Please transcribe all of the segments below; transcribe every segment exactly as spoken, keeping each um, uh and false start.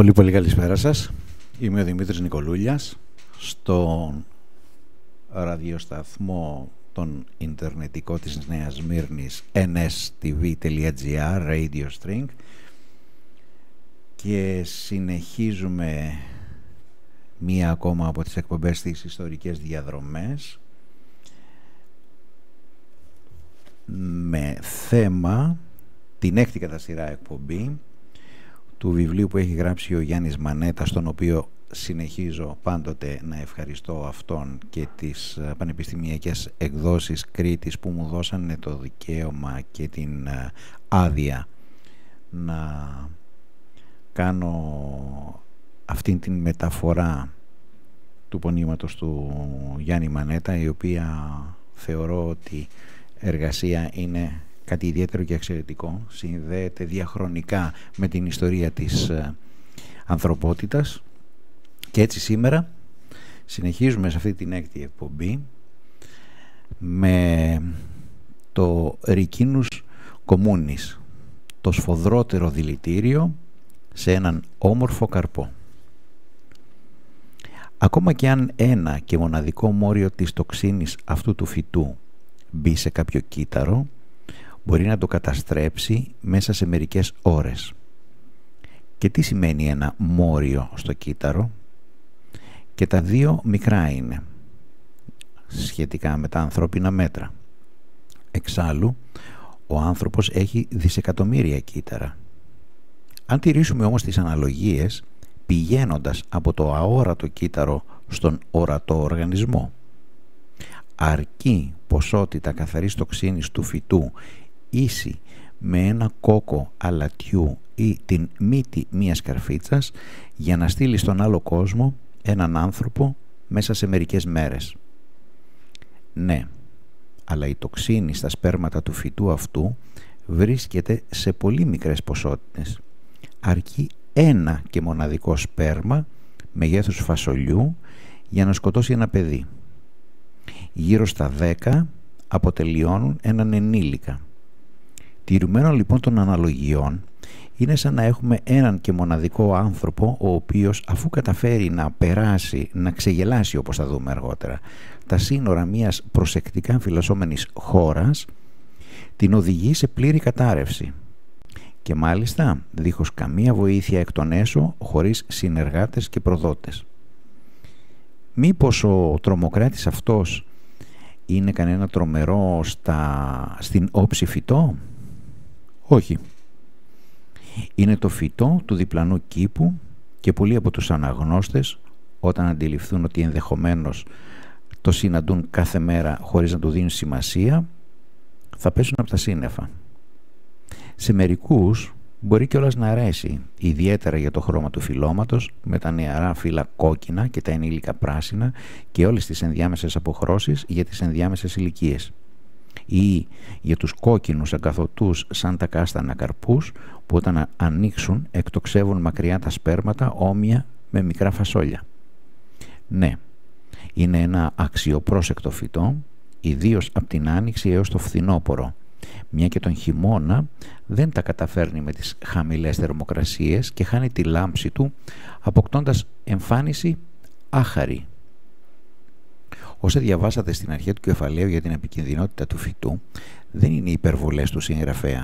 Πολύ πολύ καλησπέρα σας. Είμαι ο Δημήτρης Νικολούλιας στον ραδιοσταθμό τον ιντερνετικό της Νέας Σμύρνης εν ες τι βι τελεία τζι άρ Radio String και συνεχίζουμε μία ακόμα από τις εκπομπές της ιστορικές διαδρομές με θέμα την έκτη κατά σειρά εκπομπή του βιβλίου που έχει γράψει ο Γιάννης Μανέτας, στον οποίο συνεχίζω πάντοτε να ευχαριστώ αυτόν και τις πανεπιστημιακές εκδόσεις Κρήτης που μου δώσανε το δικαίωμα και την άδεια να κάνω αυτήν την μεταφορά του πονήματος του Γιάννη Μανέτα, η οποία θεωρώ ότι εργασία είναι κάτι ιδιαίτερο και εξαιρετικό, συνδέεται διαχρονικά με την ιστορία της ε, ανθρωπότητας. Και έτσι σήμερα συνεχίζουμε σε αυτή την έκτη εκπομπή με το Ricinus communis, το σφοδρότερο δηλητήριο σε έναν όμορφο καρπό. Ακόμα και αν ένα και μοναδικό μόριο της τοξίνης αυτού του φυτού μπει σε κάποιο κύτταρο, μπορεί να το καταστρέψει μέσα σε μερικές ώρες. Και τι σημαίνει ένα μόριο στο κύτταρο? Και τα δύο μικρά είναι σχετικά με τα ανθρώπινα μέτρα. Εξάλλου, ο άνθρωπος έχει δισεκατομμύρια κύτταρα. Αν τηρήσουμε όμως τις αναλογίες, πηγαίνοντας από το αόρατο κύτταρο στον ορατό οργανισμό, αρκεί ποσότητα καθαρής τοξίνης του φυτού ίση με ένα κόκο αλατιού ή την μύτη μιας καρφίτσας για να στείλει στον άλλο κόσμο έναν άνθρωπο μέσα σε μερικές μέρες. Ναι, αλλά η τοξίνη στα σπέρματα του φυτού αυτού βρίσκεται σε πολύ μικρές ποσότητες. Αρκεί ένα και μοναδικό σπέρμα μεγέθους φασολιού για να σκοτώσει ένα παιδί. Γύρω στα δέκα αποτελειώνουν έναν ενήλικα. Τηρουμένο λοιπόν των αναλογιών, είναι σαν να έχουμε έναν και μοναδικό άνθρωπο, ο οποίος αφού καταφέρει να περάσει, να ξεγελάσει, όπως θα δούμε αργότερα, τα σύνορα μιας προσεκτικά φυλασσόμενης χώρας, την οδηγεί σε πλήρη κατάρρευση. Και μάλιστα δίχως καμία βοήθεια εκ των έσω, χωρίς συνεργάτες και προδότες. Μήπως ο τρομοκράτης αυτός είναι κανένα τρομερό στα, στην όψη φυτό? Όχι. Είναι το φυτό του διπλανού κήπου και πολλοί από τους αναγνώστες, όταν αντιληφθούν ότι ενδεχομένως το συναντούν κάθε μέρα χωρίς να του δίνουν σημασία, θα πέσουν από τα σύννεφα. Σε μερικούς μπορεί κιόλας να αρέσει, ιδιαίτερα για το χρώμα του φυλλώματος, με τα νεαρά φύλλα κόκκινα και τα ενήλικα πράσινα και όλες τις ενδιάμεσες αποχρώσεις για τις ενδιάμεσες ηλικίες. Ή για τους κόκκινους αγκαθωτούς σαν τα κάστανα καρπούς που όταν ανοίξουν εκτοξεύουν μακριά τα σπέρματα όμοια με μικρά φασόλια. Ναι, είναι ένα αξιοπρόσεκτο φυτό, ιδίως από την άνοιξη έως το φθινόπωρο, μια και τον χειμώνα δεν τα καταφέρνει με τις χαμηλές θερμοκρασίες και χάνει τη λάμψη του, αποκτώντας εμφάνιση άχαρη. Όσα διαβάσατε στην αρχή του κεφαλαίου για την επικινδυνότητα του φυτού, δεν είναι οι υπερβολές του συγγραφέα.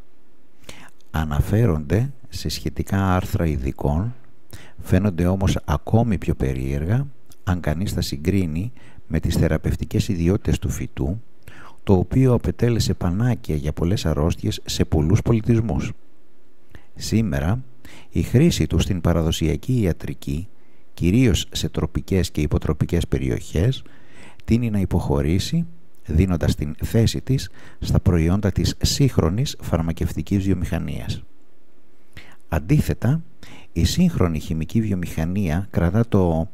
Αναφέρονται σε σχετικά άρθρα ειδικών, φαίνονται όμως ακόμη πιο περίεργα αν κανείς τα συγκρίνει με τις θεραπευτικές ιδιότητες του φυτού, το οποίο απετέλεσε πανάκια για πολλές αρρώστιες σε πολλούς πολιτισμούς. Σήμερα, η χρήση του στην παραδοσιακή ιατρική, κυρίως σε τροπικές και υποτροπικές περιοχές, τείνει να υποχωρήσει, δίνοντας την θέση της στα προϊόντα της σύγχρονης φαρμακευτικής βιομηχανίας. Αντίθετα, η σύγχρονη χημική βιομηχανία κρατά το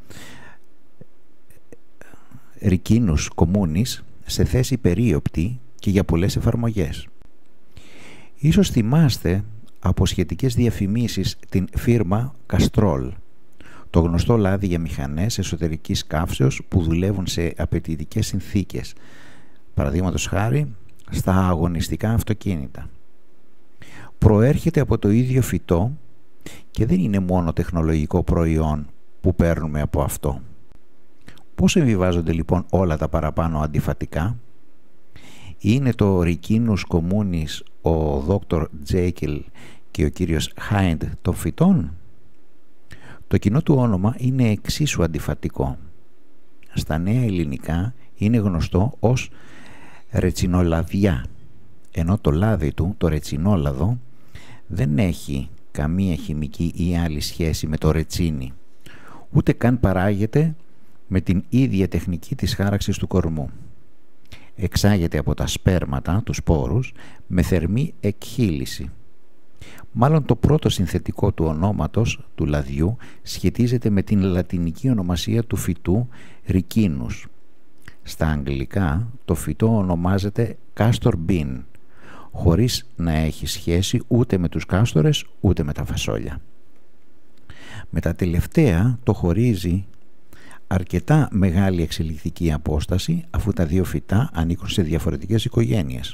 Ricinus communis σε θέση περίοπτη και για πολλές εφαρμογές. Ίσως θυμάστε από σχετικές διαφημίσεις την φίρμα Castrol, το γνωστό λάδι για μηχανές εσωτερικής καύσεως που δουλεύουν σε απαιτητικές συνθήκες, παραδείγματος χάρη στα αγωνιστικά αυτοκίνητα. Προέρχεται από το ίδιο φυτό και δεν είναι μόνο τεχνολογικό προϊόν που παίρνουμε από αυτό. Πώς εμβιβάζονται λοιπόν όλα τα παραπάνω αντιφατικά? Είναι το Ricinus communis, ο δόκτωρ Τζέικιλ και ο κύριος Χάιντ των φυτών? Το κοινό του όνομα είναι εξίσου αντιφατικό. Στα νέα ελληνικά είναι γνωστό ως ρετσινολαδιά, ενώ το λάδι του, το ρετσινόλαδο, δεν έχει καμία χημική ή άλλη σχέση με το ρετσίνι, ούτε καν παράγεται με την ίδια τεχνική της χάραξης του κορμού. Εξάγεται από τα σπέρματα, τους σπόρους, με θερμή εκχύληση. Μάλλον το πρώτο συνθετικό του ονόματος, του λαδιού, σχετίζεται με την λατινική ονομασία του φυτού Ricinus. Στα αγγλικά το φυτό ονομάζεται castor bean, χωρίς να έχει σχέση ούτε με τους κάστορες ούτε με τα φασόλια. Με τα τελευταία το χωρίζει αρκετά μεγάλη εξελικτική απόσταση, αφού τα δύο φυτά ανήκουν σε διαφορετικές οικογένειες.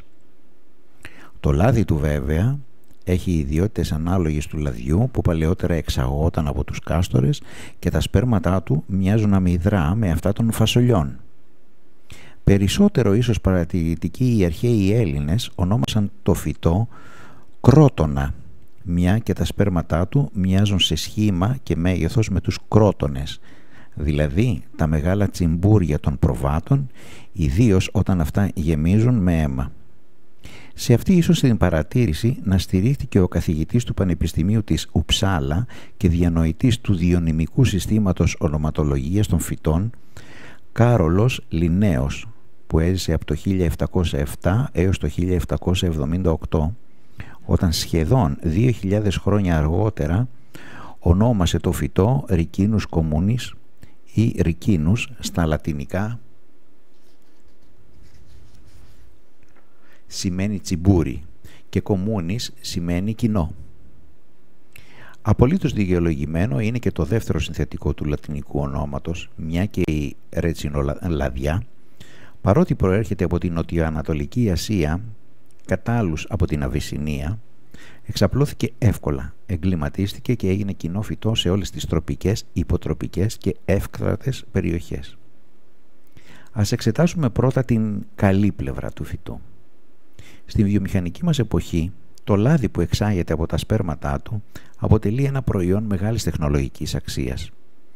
Το λάδι του βέβαια έχει ιδιότητες ανάλογες του λαδιού, που παλαιότερα εξαγόταν από τους κάστορες, και τα σπέρματά του μοιάζουν αμυδρά με αυτά των φασολιών. Περισσότερο ίσως παρατηρητικοί οι αρχαίοι Έλληνες ονόμασαν το φυτό κρότονα, μια και τα σπέρματά του μοιάζουν σε σχήμα και μέγεθος με τους κρότονες, δηλαδή τα μεγάλα τσιμπούρια των προβάτων, ιδίως όταν αυτά γεμίζουν με αίμα. Σε αυτή ίσως την παρατήρηση να στηρίχθηκε ο καθηγητής του Πανεπιστημίου της Ουψάλα και διανοητής του διονυμικού συστήματος ονοματολογίας των φυτών, Κάρολος Λιννέος, που έζησε από το χίλια επτακόσια επτά έως το χίλια επτακόσια εβδομήντα οκτώ, όταν σχεδόν δύο χιλιάδες χρόνια αργότερα ονόμασε το φυτό Ricinus communis ή Ricinus στα λατινικά, σημαίνει τσιμπούρι, και communis σημαίνει κοινό. Απολύτως δικαιολογημένο είναι και το δεύτερο συνθετικό του λατινικού ονόματος, μια και η ρετσινολαδιά, παρότι προέρχεται από την Νοτιοανατολική Ασία, κατά άλλους από την Αβυσσινία, εξαπλώθηκε εύκολα, εγκληματίστηκε και έγινε κοινό φυτό σε όλες τις τροπικές, υποτροπικές και εύκρατες περιοχές. Ας εξετάσουμε πρώτα την καλή πλευρά του φυτού. Στην βιομηχανική μας εποχή, το λάδι που εξάγεται από τα σπέρματά του αποτελεί ένα προϊόν μεγάλης τεχνολογικής αξίας.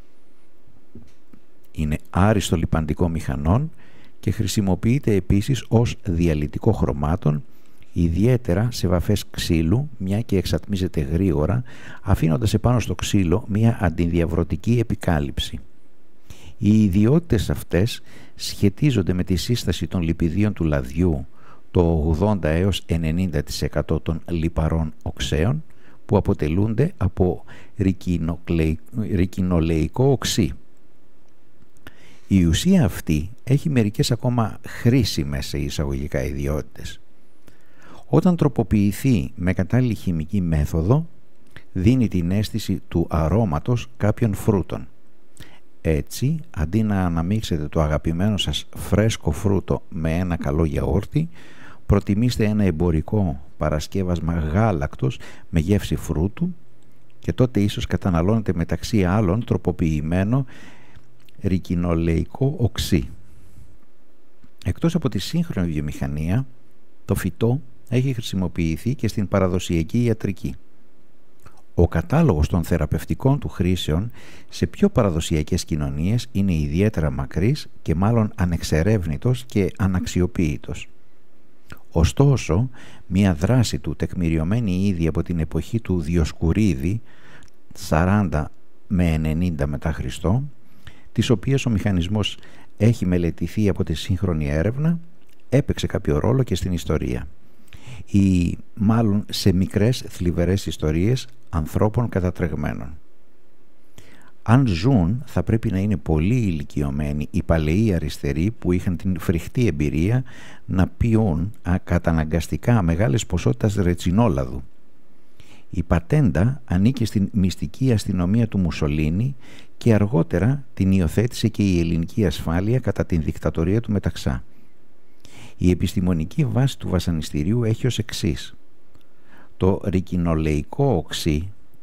Είναι άριστο λιπαντικό μηχανών και χρησιμοποιείται επίσης ως διαλυτικό χρωμάτων, ιδιαίτερα σε βαφές ξύλου, μια και εξατμίζεται γρήγορα, αφήνοντας επάνω στο ξύλο μια αντιδιαβρωτική επικάλυψη. Οι ιδιότητες αυτές σχετίζονται με τη σύσταση των λιπιδίων του λαδιού, το ογδόντα έως ενενήντα τοις εκατό των λιπαρών οξέων, που αποτελούνται από ρικινολεϊκό οξύ. Η ουσία αυτή έχει μερικές ακόμα χρήσιμες σε εισαγωγικά ιδιότητες. Όταν τροποποιηθεί με κατάλληλη χημική μέθοδο, δίνει την αίσθηση του αρώματος κάποιων φρούτων. Έτσι, αντί να αναμίξετε το αγαπημένο σας φρέσκο φρούτο με ένα καλό γιαούρτι, προτιμήστε ένα εμπορικό παρασκεύασμα γάλακτος με γεύση φρούτου, και τότε ίσως καταναλώνετε μεταξύ άλλων τροποποιημένο ρικινολεϊκό οξύ. Εκτός από τη σύγχρονη βιομηχανία, το φυτό έχει χρησιμοποιηθεί και στην παραδοσιακή ιατρική. Ο κατάλογος των θεραπευτικών του χρήσεων σε πιο παραδοσιακές κοινωνίες είναι ιδιαίτερα μακρύς και μάλλον ανεξερεύνητος και αναξιοποίητος. Ωστόσο, μια δράση του τεκμηριωμένη ήδη από την εποχή του Διοσκουρίδη, σαράντα με ενενήντα μετά Χριστό, της οποίας ο μηχανισμός έχει μελετηθεί από τη σύγχρονη έρευνα, έπαιξε κάποιο ρόλο και στην ιστορία, ή μάλλον σε μικρές θλιβερές ιστορίες ανθρώπων κατατρεγμένων. Αν ζουν, θα πρέπει να είναι πολύ ηλικιωμένοι οι παλαιοί αριστεροί που είχαν την φρικτή εμπειρία να πιούν καταναγκαστικά μεγάλες ποσότητες ρετσινόλαδου. Η πατέντα ανήκε στην μυστική αστυνομία του Μουσολίνη και αργότερα την υιοθέτησε και η ελληνική ασφάλεια κατά την δικτατορία του Μεταξά. Η επιστημονική βάση του βασανιστηρίου έχει ως εξής. Το ρικινολεϊκό οξύ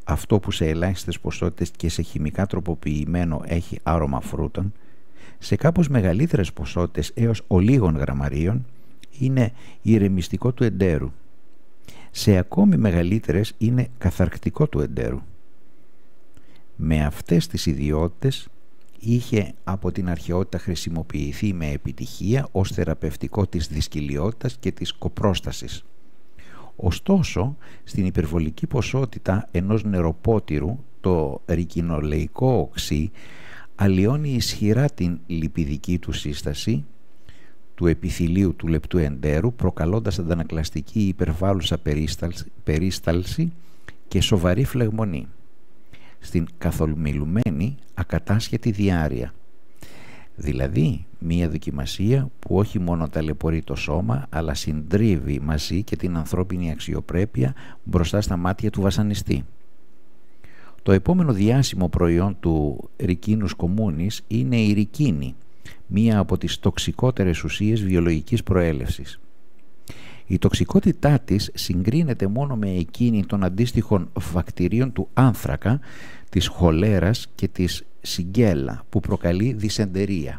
αυτό που σε ελάχιστες ποσότητες και σε χημικά τροποποιημένο έχει άρωμα φρούτων, σε κάπως μεγαλύτερες ποσότητες έως ολίγων γραμμαρίων είναι ηρεμιστικό του εντέρου. Σε ακόμη μεγαλύτερες είναι καθαρκτικό του εντέρου. Με αυτές τις ιδιότητες είχε από την αρχαιότητα χρησιμοποιηθεί με επιτυχία ως θεραπευτικό της δυσκυλιότητας και της κοπρόστασης. Ωστόσο, στην υπερβολική ποσότητα ενός νεροπότηρου, το ρικινολεϊκό οξύ αλλοιώνει ισχυρά την λιπιδική του σύσταση του επιθυλίου του λεπτού εντέρου, προκαλώντας αντανακλαστική υπερβάλλουσα περίσταλση και σοβαρή φλεγμονή. Στην καθομιλουμένη ακατάσχετη διάρρεια. Δηλαδή, μία δοκιμασία που όχι μόνο ταλαιπωρεί το σώμα, αλλά συντρίβει μαζί και την ανθρώπινη αξιοπρέπεια μπροστά στα μάτια του βασανιστή. Το επόμενο διάσημο προϊόν του ρικίνους κομούνης είναι η ρικίνη, μία από τις τοξικότερες ουσίες βιολογικής προέλευσης. Η τοξικότητά της συγκρίνεται μόνο με εκείνη των αντίστοιχων βακτηρίων του άνθρακα, της χολέρας και της σιγκέλα που προκαλεί δυσεντερία.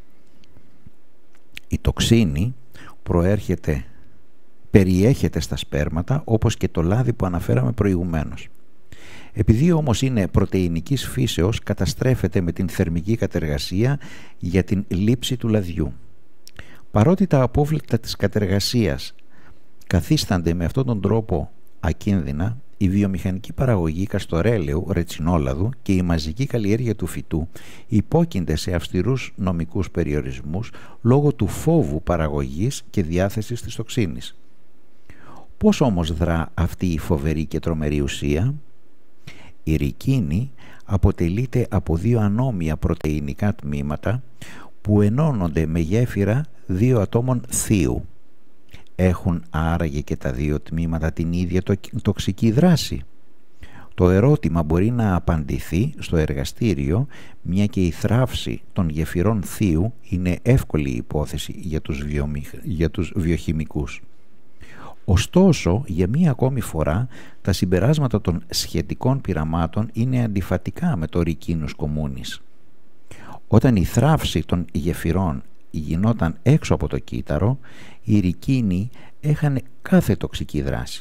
Η τοξίνη προέρχεται, περιέχεται στα σπέρματα όπως και το λάδι που αναφέραμε προηγουμένως. Επειδή όμως είναι πρωτεϊνικής φύσεως, καταστρέφεται με την θερμική κατεργασία για την λήψη του λαδιού. Παρότι τα απόβλητα της κατεργασίας καθίστανται με αυτόν τον τρόπο ακίνδυνα, η βιομηχανική παραγωγή καστορέλαιου, ρετσινόλαδου και η μαζική καλλιέργεια του φυτού υπόκεινται σε αυστηρούς νομικούς περιορισμούς λόγω του φόβου παραγωγής και διάθεσης της τοξίνης. Πώς όμως δρά αυτή η φοβερή και τρομερή ουσία? Η ρικίνη αποτελείται από δύο ανώμια πρωτεϊνικά τμήματα που ενώνονται με γέφυρα δύο ατόμων θείου. Έχουν άραγε και τα δύο τμήματα την ίδια τοξική δράση? Το ερώτημα μπορεί να απαντηθεί στο εργαστήριο, μια και η θράψη των γεφυρών θείου είναι εύκολη υπόθεση για τους, βιομηχ... για τους βιοχημικούς. Ωστόσο, για μία ακόμη φορά, τα συμπεράσματα των σχετικών πειραμάτων είναι αντιφατικά με το ρικίνους κομούνης. Όταν η θράψη των γεφυρών γινόταν έξω από το κύτταρο, οι ρικίνοι έχανε κάθε τοξική δράση.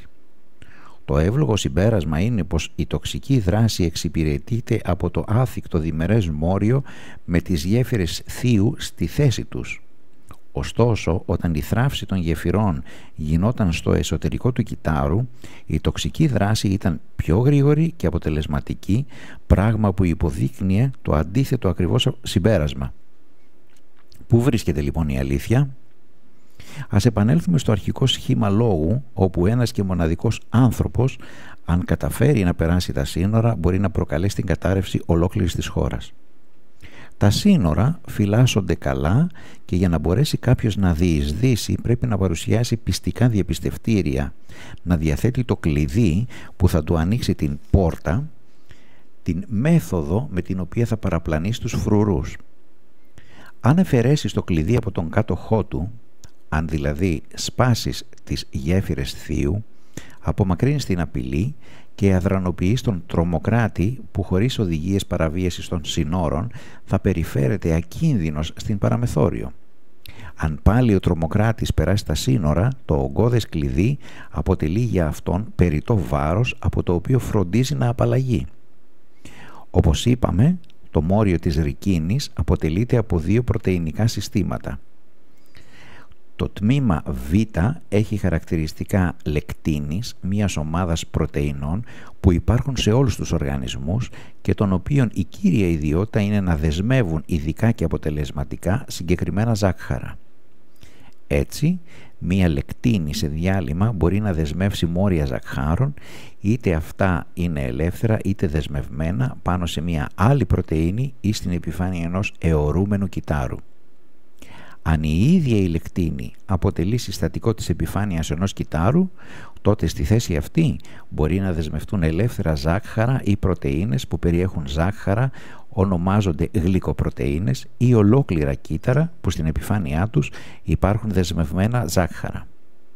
Το εύλογο συμπέρασμα είναι πως η τοξική δράση εξυπηρετείται από το άθικτο διμερές μόριο με τις γέφυρες θείου στη θέση τους. Ωστόσο, όταν η θράψη των γεφυρών γινόταν στο εσωτερικό του κυττάρου, η τοξική δράση ήταν πιο γρήγορη και αποτελεσματική, πράγμα που υποδείκνυε το αντίθετο ακριβώς συμπέρασμα. Πού βρίσκεται λοιπόν η αλήθεια? Ας επανέλθουμε στο αρχικό σχήμα λόγου, όπου ένας και μοναδικός άνθρωπος, αν καταφέρει να περάσει τα σύνορα, μπορεί να προκαλέσει την κατάρρευση ολόκληρης της χώρας. Τα σύνορα φυλάσσονται καλά και για να μπορέσει κάποιος να διεισδύσει πρέπει να παρουσιάσει πιστικά διαπιστευτήρια, να διαθέτει το κλειδί που θα του ανοίξει την πόρτα, την μέθοδο με την οποία θα παραπλανήσει τους φρουρούς. Αν αφαιρέσεις το κλειδί από τον κάτοχό του, αν δηλαδή σπάσεις τις γέφυρες θείου, απομακρύνεις την απειλή και αδρανοποιείς τον τρομοκράτη που χωρίς οδηγίες παραβίασης των συνόρων θα περιφέρεται ακίνδυνος στην παραμεθόριο. Αν πάλι ο τρομοκράτης περάσει τα σύνορα, το ογκώδες κλειδί αποτελεί για αυτόν περιττό βάρος από το οποίο φροντίζει να απαλλαγεί. Όπως είπαμε, το μόριο της ρικίνης αποτελείται από δύο πρωτεϊνικά συστήματα. Το τμήμα Β έχει χαρακτηριστικά λεκτίνης, μιας ομάδας πρωτεϊνών που υπάρχουν σε όλους τους οργανισμούς και των οποίων η κύρια ιδιότητα είναι να δεσμεύουν ειδικά και αποτελεσματικά συγκεκριμένα ζάχαρα. Έτσι, μία λεκτίνη σε διάλειμμα μπορεί να δεσμεύσει μόρια ζαχάρων, είτε αυτά είναι ελεύθερα είτε δεσμευμένα πάνω σε μία άλλη πρωτεΐνη ή στην επιφάνεια ενός αιωρούμενου κυττάρου. Αν η ίδια η λεκτίνη αποτελεί συστατικό της επιφάνειας ενός κυττάρου, τότε στη θέση αυτή μπορεί να δεσμευτούν ελεύθερα ζάχαρα ή πρωτεΐνες που περιέχουν ζάχαρα, ονομάζονται γλυκοπρωτεΐνες, ή ολόκληρα κύτταρα που στην επιφάνειά τους υπάρχουν δεσμευμένα ζάχαρα.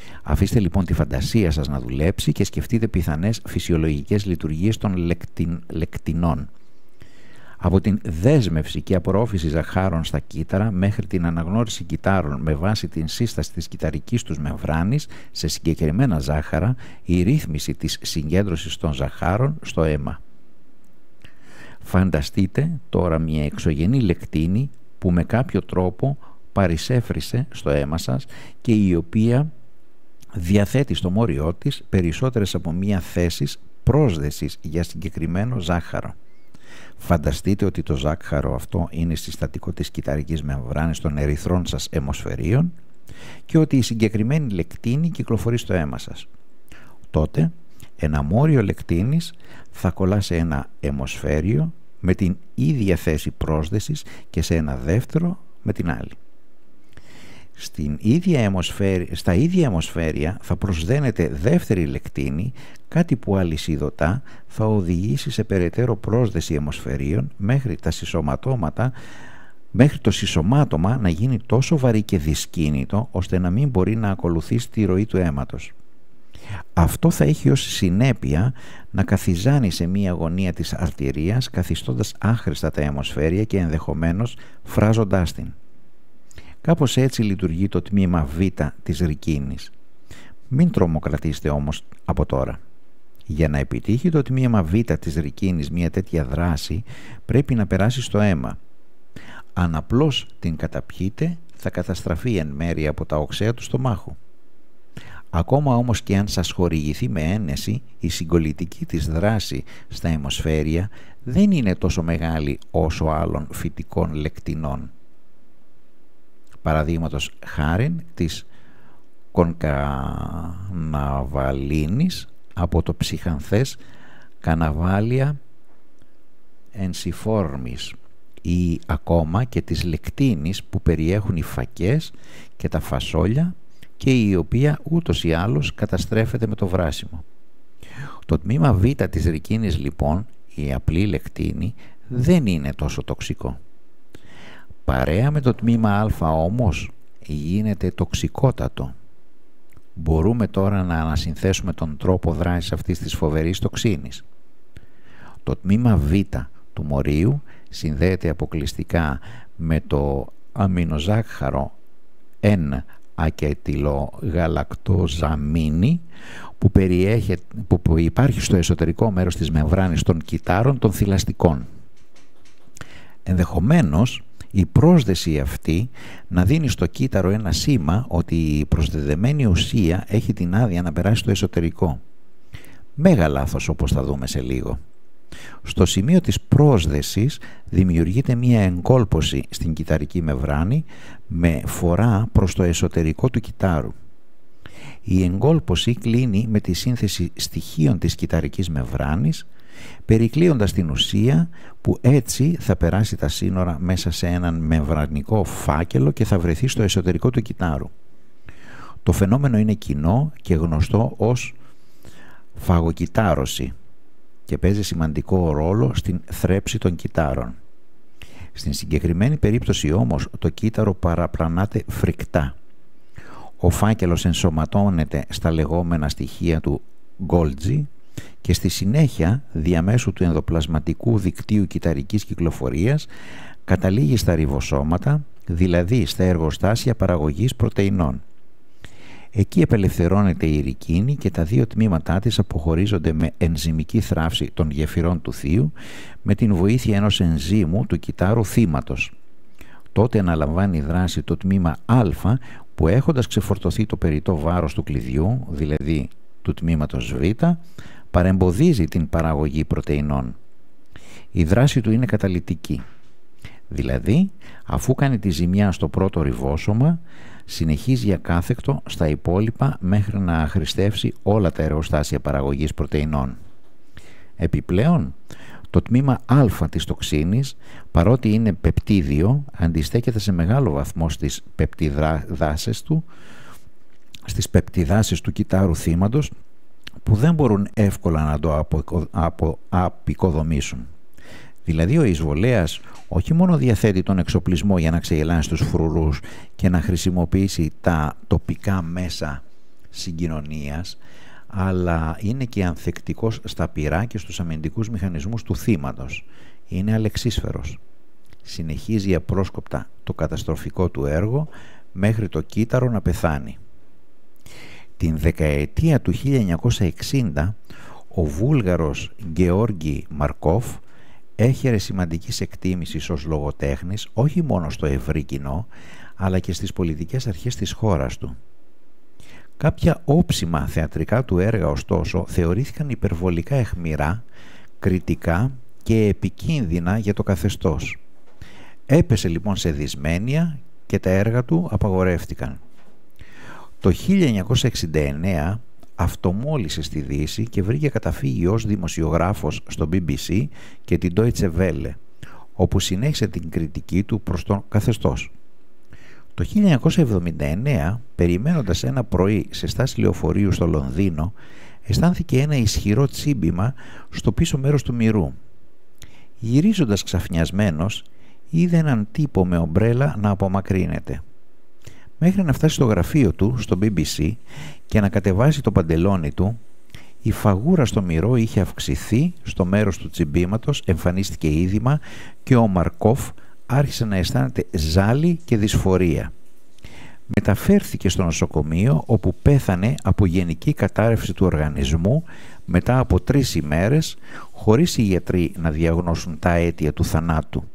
Αφήστε λοιπόν τη φαντασία σας να δουλέψει και σκεφτείτε πιθανές φυσιολογικές λειτουργίες των λεκτιν, λεκτινών. Από την δέσμευση και απορρόφηση ζαχάρων στα κύτταρα μέχρι την αναγνώριση κυτάρων με βάση την σύσταση της κυταρικής τους μεμβράνης σε συγκεκριμένα ζάχαρα, η ρύθμιση της συγκέντρωσης των ζαχάρων στο αίμα. Φανταστείτε τώρα μια εξωγενή λεκτίνη που με κάποιο τρόπο παρισέφρισε στο αίμα σας και η οποία διαθέτει στο μόριό της περισσότερες από μία θέσεις πρόσδεσης για συγκεκριμένο ζάχαρο. Φανταστείτε ότι το ζάχαρο αυτό είναι συστατικό της κυταρικής μεμβράνης των ερυθρών σας αιμοσφαιρίων και ότι η συγκεκριμένη λεκτίνη κυκλοφορεί στο αίμα σας. Τότε ένα μόριο λεκτίνης θα κολλά σε ένα αιμοσφαίριο με την ίδια θέση πρόσδεσης και σε ένα δεύτερο με την άλλη. Στην ίδια αιμοσφαίρια, στα ίδια αιμοσφαίρια θα προσδένεται δεύτερη λεκτίνη, κάτι που αλυσιδωτά θα οδηγήσει σε περαιτέρω πρόσδεση αιμοσφαιρίων μέχρι τα συσσωματώματα, μέχρι το συσσωμάτωμα να γίνει τόσο βαρύ και δυσκίνητο ώστε να μην μπορεί να ακολουθήσει τη ροή του αίματος. Αυτό θα έχει ως συνέπεια να καθιζάνει σε μία γωνία της αρτηρίας, καθιστώντας άχρηστα τα αιμοσφαίρια και ενδεχομένως φράζοντάς την. Κάπως έτσι λειτουργεί το τμήμα Β της ρικίνης. Μην τρομοκρατήσετε όμως από τώρα. Για να επιτύχει το τμήμα Β της ρικίνης μια τέτοια δράση πρέπει να περάσει στο αίμα. Αν απλώς την καταπιείτε θα καταστραφεί εν μέρει από τα οξέα του στομάχου. Ακόμα όμως και αν σας χορηγηθεί με ένεση, η συγκολητική της δράση στα αιμοσφαίρια δεν είναι τόσο μεγάλη όσο άλλων φυτικών λεκτινών. Παραδείγματος χάριν της κονκαναβαλίνης από το ψυχανθές Καναβάλια ενσιφόρμης ή ακόμα και της λεκτίνης που περιέχουν οι φακές και τα φασόλια και η οποία ούτως ή άλλως καταστρέφεται με το βράσιμο. Το τμήμα Β της ρικίνης λοιπόν, η απλή λεκτίνη, δεν είναι τόσο τοξικό. Παρέα με το τμήμα Α όμως γίνεται τοξικότατο. Μπορούμε τώρα να ανασυνθέσουμε τον τρόπο δράσης αυτής της φοβερής τοξίνης. Το τμήμα Β του μορίου συνδέεται αποκλειστικά με το αμινοζάχαρο εν ακετιλογαλακτοζαμίνη που, που, που υπάρχει στο εσωτερικό μέρος της μεμβράνης των κυτάρων των θηλαστικών. Ενδεχομένως η πρόσδεση αυτή να δίνει στο κύτταρο ένα σήμα ότι η προσδεδεμένη ουσία έχει την άδεια να περάσει στο εσωτερικό. Μέγα λάθος, όπως θα δούμε σε λίγο. Στο σημείο της πρόσδεσης δημιουργείται μία εγκόλπωση στην κυταρική μεμβράνη με φορά προς το εσωτερικό του κυτάρου. Η εγκόλπωση κλείνει με τη σύνθεση στοιχείων της κυταρικής μεμβράνης, περικλείοντας την ουσία που έτσι θα περάσει τα σύνορα μέσα σε έναν μεμβρανικό φάκελο και θα βρεθεί στο εσωτερικό του κυτάρου. Το φαινόμενο είναι κοινό και γνωστό ως φαγοκυτάρωση και παίζει σημαντικό ρόλο στην θρέψη των κυτάρων. Στην συγκεκριμένη περίπτωση όμως το κύτταρο παραπλανάται φρικτά. Ο φάκελος ενσωματώνεται στα λεγόμενα στοιχεία του Γκόλτζι και στη συνέχεια διαμέσου του ενδοπλασματικού δικτύου κυταρικής κυκλοφορίας καταλήγει στα ριβοσώματα, δηλαδή στα εργοστάσια παραγωγής πρωτεϊνών. Εκεί απελευθερώνεται η ρικίνη και τα δύο τμήματά της αποχωρίζονται με ενζυμική θράψη των γεφυρών του θείου με την βοήθεια ενός ενζύμου του κυτάρου θύματος. Τότε αναλαμβάνει δράση το τμήμα Α που έχοντας ξεφορτωθεί το περιττό βάρος του κλειδιού, δηλαδή του τμήματος Β, παρεμποδίζει την παραγωγή πρωτεϊνών. Η δράση του είναι καταλυτική. Δηλαδή, αφού κάνει τη ζημιά στο πρώτο ριβόσωμα, συνεχίζει ακάθεκτο στα υπόλοιπα μέχρι να αχρηστεύσει όλα τα εργοστάσια παραγωγής πρωτεϊνών. Επιπλέον, το τμήμα Α της τοξίνης, παρότι είναι πεπτίδιο, αντιστέκεται σε μεγάλο βαθμό στις πεπτιδάσεις του, στις πεπτιδάσεις του κυτάρου θύματος, που δεν μπορούν εύκολα να το απο, απο, απεικοδομήσουν. Δηλαδή ο εισβολέας όχι μόνο διαθέτει τον εξοπλισμό για να ξεγελάσει τους φρουρούς και να χρησιμοποιήσει τα τοπικά μέσα συγκοινωνίας, αλλά είναι και ανθεκτικός στα πυρά και στους αμυντικούς μηχανισμούς του θύματος. Είναι αλεξίσφαιρος. Συνεχίζει απρόσκοπτα το καταστροφικό του έργο μέχρι το κύτταρο να πεθάνει. Την δεκαετία του χίλια εννιακόσια εξήντα ο Βούλγαρος Γεώργι Μαρκόφ έχερε σημαντικής εκτίμησης ως λογοτέχνης όχι μόνο στο ευρύ κοινό, αλλά και στις πολιτικές αρχές της χώρας του. Κάποια όψιμα θεατρικά του έργα, ωστόσο, θεωρήθηκαν υπερβολικά αιχμηρά, κριτικά και επικίνδυνα για το καθεστώς. Έπεσε λοιπόν σε δυσμένεια και τα έργα του απαγορεύτηκαν. Το χίλια εννιακόσια εξήντα εννέα αυτομόλυσε στη Δύση και βρήκε καταφύγιο ως δημοσιογράφος στο μπι μπι σι και την Deutsche Welle, όπου συνέχισε την κριτική του προς το καθεστώς. Το χίλια εννιακόσια εβδομήντα εννέα, περιμένοντας ένα πρωί σε στάση λεωφορείου στο Λονδίνο, αισθάνθηκε ένα ισχυρό τσίμπημα στο πίσω μέρος του μυρού. Γυρίζοντας ξαφνιασμένος, είδε έναν τύπο με ομπρέλα να απομακρύνεται. Μέχρι να φτάσει στο γραφείο του, στο μπι μπι σι, και να κατεβάσει το παντελόνι του, η φαγούρα στο μυρό είχε αυξηθεί, στο μέρος του τσιμπήματος εμφανίστηκε είδημα και ο Μαρκόφ άρχισε να αισθάνεται ζάλι και δυσφορία. Μεταφέρθηκε στο νοσοκομείο, όπου πέθανε από γενική κατάρρευση του οργανισμού μετά από τρεις ημέρες, χωρίς οι γιατροί να διαγνώσουν τα αίτια του θανάτου.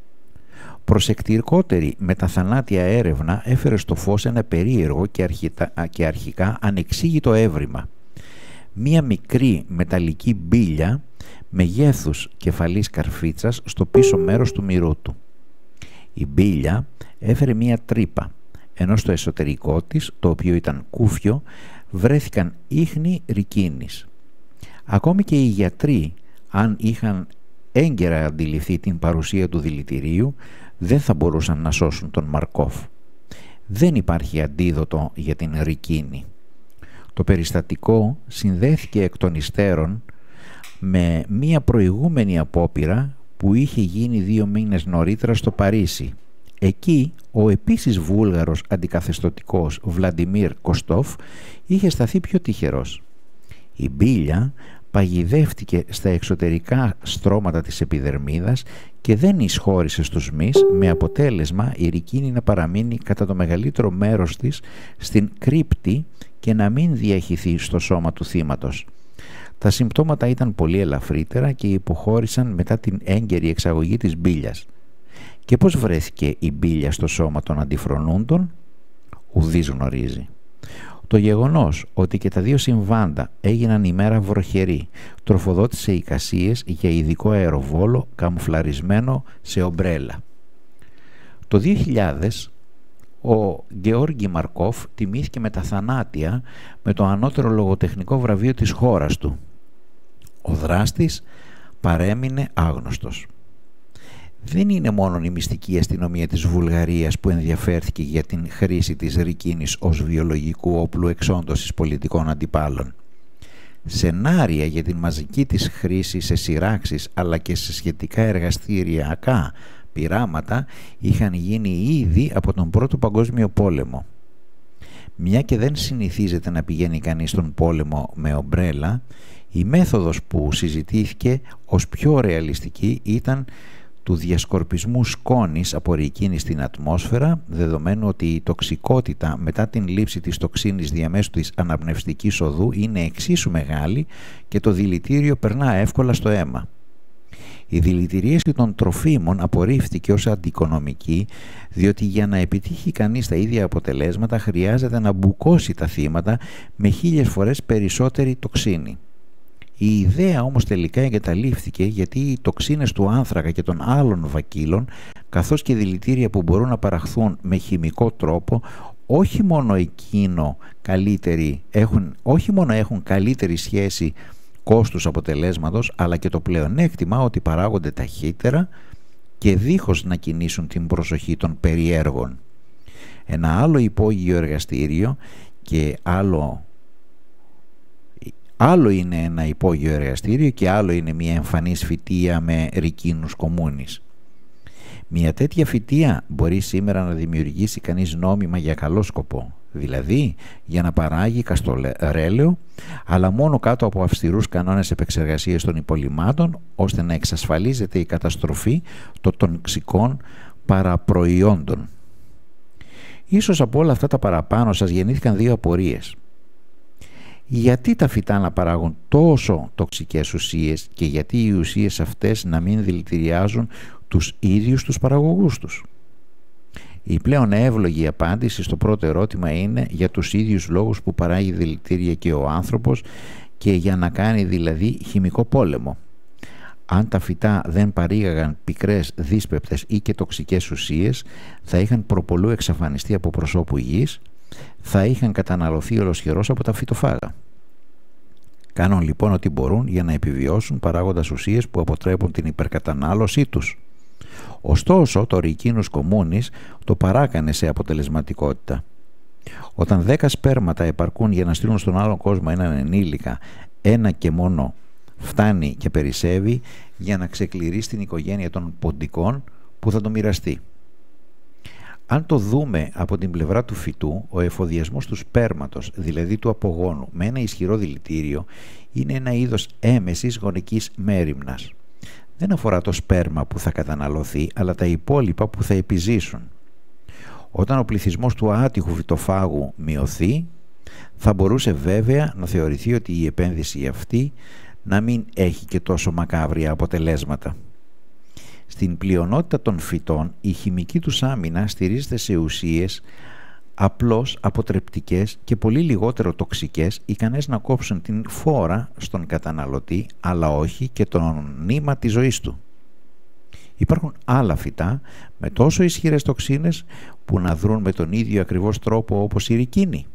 Προσεκτικότερη μεταθανάτια έρευνα έφερε στο φως ένα περίεργο και, αρχιτα... και αρχικά ανεξήγητο έβριμα. Μία μικρή μεταλλική μπίλια μεγέθους κεφαλής καρφίτσας στο πίσω μέρος του μυρού του. Η μπίλια έφερε μία τρύπα, ενώ στο εσωτερικό της, το οποίο ήταν κούφιο, βρέθηκαν ίχνη ρικίνης. Ακόμη και οι γιατροί, αν είχαν έγκαιρα αντιληφθεί την παρουσία του δηλητηρίου, δεν θα μπορούσαν να σώσουν τον Μαρκόφ. Δεν υπάρχει αντίδοτο για την ρικίνη. Το περιστατικό συνδέθηκε εκ των υστέρων με μία προηγούμενη απόπειρα που είχε γίνει δύο μήνες νωρίτερα στο Παρίσι. Εκεί ο επίσης Βούλγαρος αντικαθεστωτικός Βλαντιμίρ Κοστόφ είχε σταθεί πιο τυχερός. Η μπίλια παγιδεύτηκε στα εξωτερικά στρώματα της επιδερμίδας και δεν εισχώρησε στους μυς, με αποτέλεσμα η ρικίνη να παραμείνει κατά το μεγαλύτερο μέρος της στην κρύπτη και να μην διαχυθεί στο σώμα του θύματος. Τα συμπτώματα ήταν πολύ ελαφρύτερα και υποχώρησαν μετά την έγκαιρη εξαγωγή της μπίλιας. Και πώς βρέθηκε η μπίλια στο σώμα των αντιφρονούντων? Ουδής γνωρίζει. Το γεγονός ότι και τα δύο συμβάντα έγιναν ημέρα βροχερή τροφοδότησε εικασίες για ειδικό αεροβόλο καμουφλαρισμένο σε ομπρέλα. Το δύο χιλιάδες ο Γεώργι Μαρκόφ τιμήθηκε με τα θανάτια με το ανώτερο λογοτεχνικό βραβείο της χώρας του. Ο δράστης παρέμεινε άγνωστος. Δεν είναι μόνο η μυστική αστυνομία της Βουλγαρίας που ενδιαφέρθηκε για την χρήση της ρικίνης ως βιολογικού όπλου εξόντωσης πολιτικών αντιπάλων. Σενάρια για την μαζική της χρήση σε σειράξεις αλλά και σε σχετικά εργαστηριακά πειράματα είχαν γίνει ήδη από τον Πρώτο Παγκόσμιο Πόλεμο. Μια και δεν συνηθίζεται να πηγαίνει κανείς στον πόλεμο με ομπρέλα, η μέθοδος που συζητήθηκε ως πιο ρεαλιστική ήταν του διασκορπισμού σκόνης από ρικίνη στην ατμόσφαιρα, δεδομένου ότι η τοξικότητα μετά την λήψη της τοξίνης διαμέσου της αναπνευστικής οδού είναι εξίσου μεγάλη και το δηλητήριο περνά εύκολα στο αίμα. Η δηλητηρίαση των τροφίμων απορρίφθηκε ως αντικονομική, διότι για να επιτύχει κανείς τα ίδια αποτελέσματα χρειάζεται να μπουκώσει τα θύματα με χίλιες φορές περισσότερη τοξίνη. Η ιδέα όμως τελικά εγκαταλείφθηκε γιατί οι τοξίνες του άνθρακα και των άλλων βακύλων, καθώς και δηλητήρια που μπορούν να παραχθούν με χημικό τρόπο, όχι μόνο, εκείνο καλύτερη, έχουν, όχι μόνο έχουν καλύτερη σχέση κόστους αποτελέσματος, αλλά και το πλεονέκτημα ότι παράγονται ταχύτερα και δίχως να κινήσουν την προσοχή των περιέργων. Ένα άλλο υπόγειο εργαστήριο και άλλο Άλλο είναι ένα υπόγειο εργαστήριο και άλλο είναι μια εμφανής φυτεία με ρικίνους κομμούνης. Μια τέτοια φυτεία μπορεί σήμερα να δημιουργήσει κανείς νόμιμα για καλό σκοπό, δηλαδή για να παράγει καστορέλαιο, αλλά μόνο κάτω από αυστηρούς κανόνες επεξεργασίας των υπολειμμάτων, ώστε να εξασφαλίζεται η καταστροφή των τοξικών παραπροϊόντων. Ίσως από όλα αυτά τα παραπάνω σας γεννήθηκαν δύο απορίες. Γιατί τα φυτά να παράγουν τόσο τοξικές ουσίες και γιατί οι ουσίες αυτές να μην δηλητηριάζουν τους ίδιους τους παραγωγούς τους? Η πλέον εύλογη απάντηση στο πρώτο ερώτημα είναι για τους ίδιους λόγους που παράγει δηλητήρια και ο άνθρωπος, και για να κάνει δηλαδή χημικό πόλεμο. Αν τα φυτά δεν παρήγαγαν πικρές, δύσπεπτες ή και τοξικές ουσίες, θα είχαν προπολού εξαφανιστεί από προσώπου γης, θα είχαν καταναλωθεί ολοσχερώς από τα φυτοφάγα. Κάνουν λοιπόν ό,τι μπορούν για να επιβιώσουν, παράγοντας ουσίες που αποτρέπουν την υπερκατανάλωσή τους. Ωστόσο, το ρικίνους κομμούνης το παράκανε σε αποτελεσματικότητα. Όταν δέκα σπέρματα επαρκούν για να στείλουν στον άλλον κόσμο έναν ενήλικα, ένα και μόνο φτάνει και περισσεύει για να ξεκληρίσει την οικογένεια των ποντικών που θα το μοιραστεί. Αν το δούμε από την πλευρά του φυτού, ο εφοδιασμός του σπέρματος, δηλαδή του απογόνου, με ένα ισχυρό δηλητήριο, είναι ένα είδος έμεσης γονικής μέριμνας. Δεν αφορά το σπέρμα που θα καταναλωθεί, αλλά τα υπόλοιπα που θα επιζήσουν. Όταν ο πληθυσμός του άτυχου φυτοφάγου μειωθεί, θα μπορούσε βέβαια να θεωρηθεί ότι η επένδυση αυτή να μην έχει και τόσο μακάβρια αποτελέσματα. Στην πλειονότητα των φυτών, η χημική τους άμυνα στηρίζεται σε ουσίες απλώς αποτρεπτικές και πολύ λιγότερο τοξικές, ικανές να κόψουν την φόρα στον καταναλωτή, αλλά όχι και τον νήμα της ζωής του. Υπάρχουν άλλα φυτά με τόσο ισχυρές τοξίνες που να δρουν με τον ίδιο ακριβώς τρόπο όπως η ρικίνη.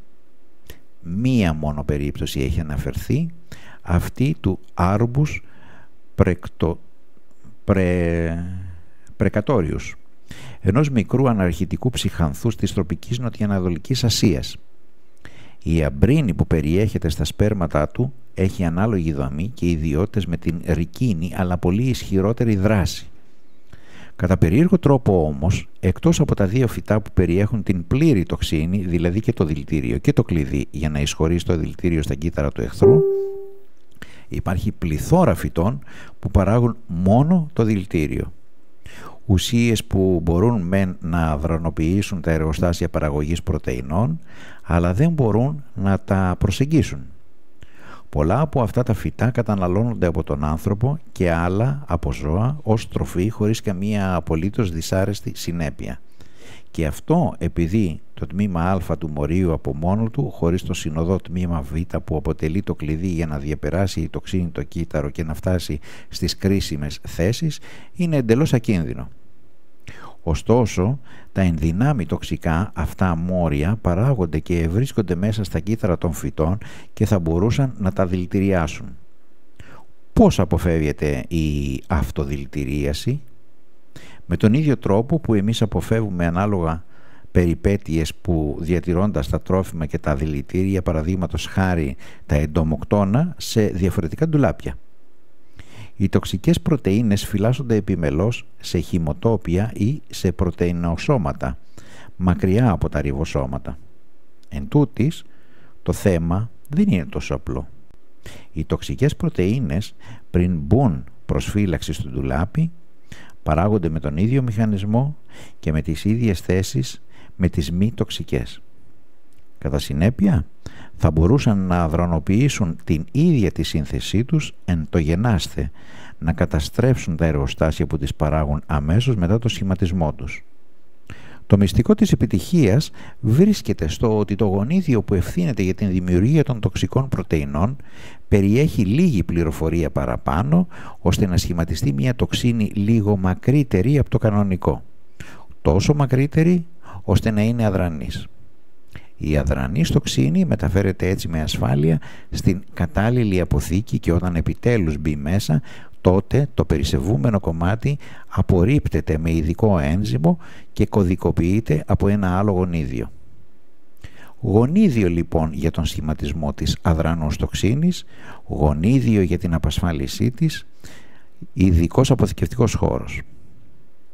Μία μόνο περίπτωση έχει αναφερθεί, αυτή του Arbus precatorius, πρε... πρεκατόριους, ενός μικρού αναρχητικού ψυχανθού της τροπικής νοτιοανατολικής Ασίας. Η αμπρίνη που περιέχεται στα σπέρματά του έχει ανάλογη δομή και ιδιότητες με την ρικίνη, αλλά πολύ ισχυρότερη δράση. Κατά περίεργο τρόπο όμως, εκτός από τα δύο φυτά που περιέχουν την πλήρη τοξίνη, δηλαδή και το δηλητήριο και το κλειδί για να εισχωρήσει το δηλητήριο στα κύτταρα του εχθρού, υπάρχει πληθώρα φυτών που παράγουν μόνο το δηλητήριο. Ουσίες που μπορούν μεν να δρανοποιήσουν τα εργοστάσια παραγωγής πρωτεϊνών, αλλά δεν μπορούν να τα προσεγγίσουν. Πολλά από αυτά τα φυτά καταναλώνονται από τον άνθρωπο και άλλα από ζώα ως τροφή χωρίς καμία απολύτως δυσάρεστη συνέπεια. Και αυτό επειδή το τμήμα Α του μορίου από μόνο του, χωρίς το συνοδό τμήμα Β που αποτελεί το κλειδί για να διαπεράσει η τοξίνη το κύτταρο και να φτάσει στις κρίσιμες θέσεις, είναι εντελώς ακίνδυνο. Ωστόσο, τα ενδυνάμει τοξικά αυτά μόρια παράγονται και βρίσκονται μέσα στα κύτταρα των φυτών και θα μπορούσαν να τα δηλητηριάσουν. Πώς αποφεύγεται η αυτοδηλητηρίαση? Με τον ίδιο τρόπο που εμείς αποφεύγουμε ανάλογα περιπέτειες που διατηρώντας τα τρόφιμα και τα δηλητήρια, παραδείγματος χάρη τα εντομοκτώνα, σε διαφορετικά ντουλάπια. Οι τοξικές πρωτεΐνες φυλάσσονται επιμελώς σε χημοτόπια ή σε πρωτεϊνοσώματα, μακριά από τα ριβοσώματα. Εν τούτης, το θέμα δεν είναι τόσο απλό. Οι τοξικές πρωτεΐνες, πριν μπουν προς φύλαξη στο ντουλάπι, παράγονται με τον ίδιο μηχανισμό και με τις ίδιες θέσεις με τις μη τοξικές. Κατά συνέπεια, θα μπορούσαν να δρανοποιήσουν την ίδια τη σύνθεσή τους εν το γενάστε, να καταστρέψουν τα εργοστάσια που τις παράγουν αμέσως μετά το σχηματισμό τους. Το μυστικό της επιτυχίας βρίσκεται στο ότι το γονίδιο που ευθύνεται για την δημιουργία των τοξικών πρωτεϊνών περιέχει λίγη πληροφορία παραπάνω, ώστε να σχηματιστεί μια τοξίνη λίγο μακρύτερη από το κανονικό. Τόσο μακρύτερη, ώστε να είναι αδρανής. Η αδρανής τοξίνη μεταφέρεται έτσι με ασφάλεια στην κατάλληλη αποθήκη και όταν επιτέλους μπει μέσα, τότε το περισεβούμενο κομμάτι απορρίπτεται με ειδικό ένζυμο και κωδικοποιείται από ένα άλλο γονίδιο. Γονίδιο λοιπόν για τον σχηματισμό της αδρανούς τοξίνης, γονίδιο για την απασφάλισή της, ειδικός αποθηκευτικός χώρος.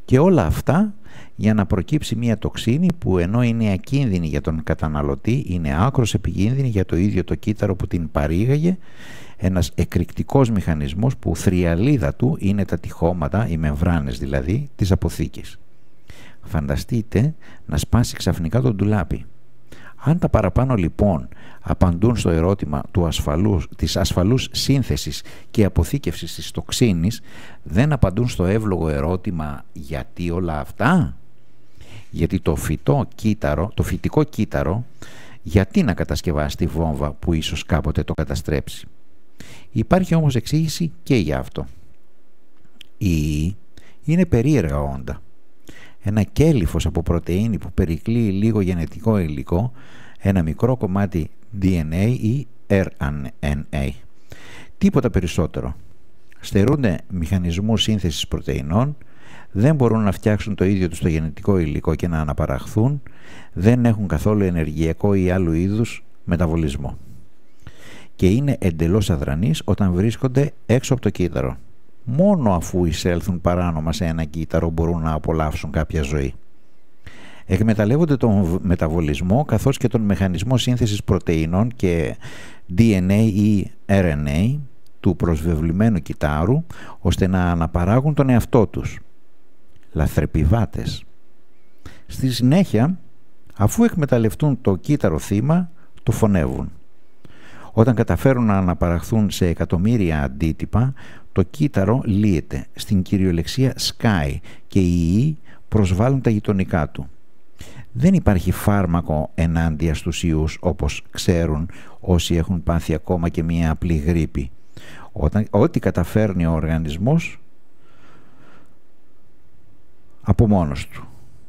Και όλα αυτά για να προκύψει μια τοξίνη που ενώ είναι ακίνδυνη για τον καταναλωτή, είναι άκρως επικίνδυνη για το ίδιο το κύτταρο που την παρήγαγε, ένας εκρηκτικός μηχανισμός που θριαλίδα του είναι τα τυχώματα, οι μεμβράνες δηλαδή, της αποθήκης. Φανταστείτε να σπάσει ξαφνικά το ντουλάπι. Αν τα παραπάνω λοιπόν απαντούν στο ερώτημα του ασφαλούς, της ασφαλούς σύνθεσης και αποθήκευσης της τοξίνης, δεν απαντούν στο εύλογο ερώτημα γιατί όλα αυτά. Γιατί το φυτό κύτταρο, το φυτικό κύτταρο, γιατί να κατασκευάσει τη βόμβα που ίσως κάποτε το καταστρέψει. Υπάρχει όμως εξήγηση και για αυτό. Η ιή είναι περίεργα όντα. Ένα κέλυφος από πρωτεΐνη που περικλείει λίγο γενετικό υλικό, ένα μικρό κομμάτι ντι εν έι ή αρ εν έι. Τίποτα περισσότερο. Στερούνται μηχανισμούς σύνθεσης πρωτεϊνών, δεν μπορούν να φτιάξουν το ίδιο τους το γενετικό υλικό και να αναπαραχθούν, δεν έχουν καθόλου ενεργειακό ή άλλου είδους μεταβολισμό. Και είναι εντελώς αδρανείς όταν βρίσκονται έξω από το κύτταρο. Μόνο αφού εισέλθουν παράνομα σε ένα κύτταρο μπορούν να απολαύσουν κάποια ζωή. Εκμεταλλεύονται τον μεταβολισμό καθώς και τον μηχανισμό σύνθεσης πρωτεϊνών και ντι εν έι ή αρ εν έι του προσβεβλημένου κυττάρου ώστε να αναπαράγουν τον εαυτό τους. Λαθρεπιβάτες. Στη συνέχεια, αφού εκμεταλλευτούν το κύτταρο θύμα, το φωνεύουν. Όταν καταφέρουν να αναπαραχθούν σε εκατομμύρια αντίτυπα, το κύτταρο λύεται, στην κυριολεξία σκάει και οι ιοί προσβάλλουν τα γειτονικά του. Δεν υπάρχει φάρμακο ενάντια στους ιούς όπως ξέρουν όσοι έχουν πάθει ακόμα και μια απλή γρίπη. Όταν, ό,τι καταφέρνει ο οργανισμός από μόνος του.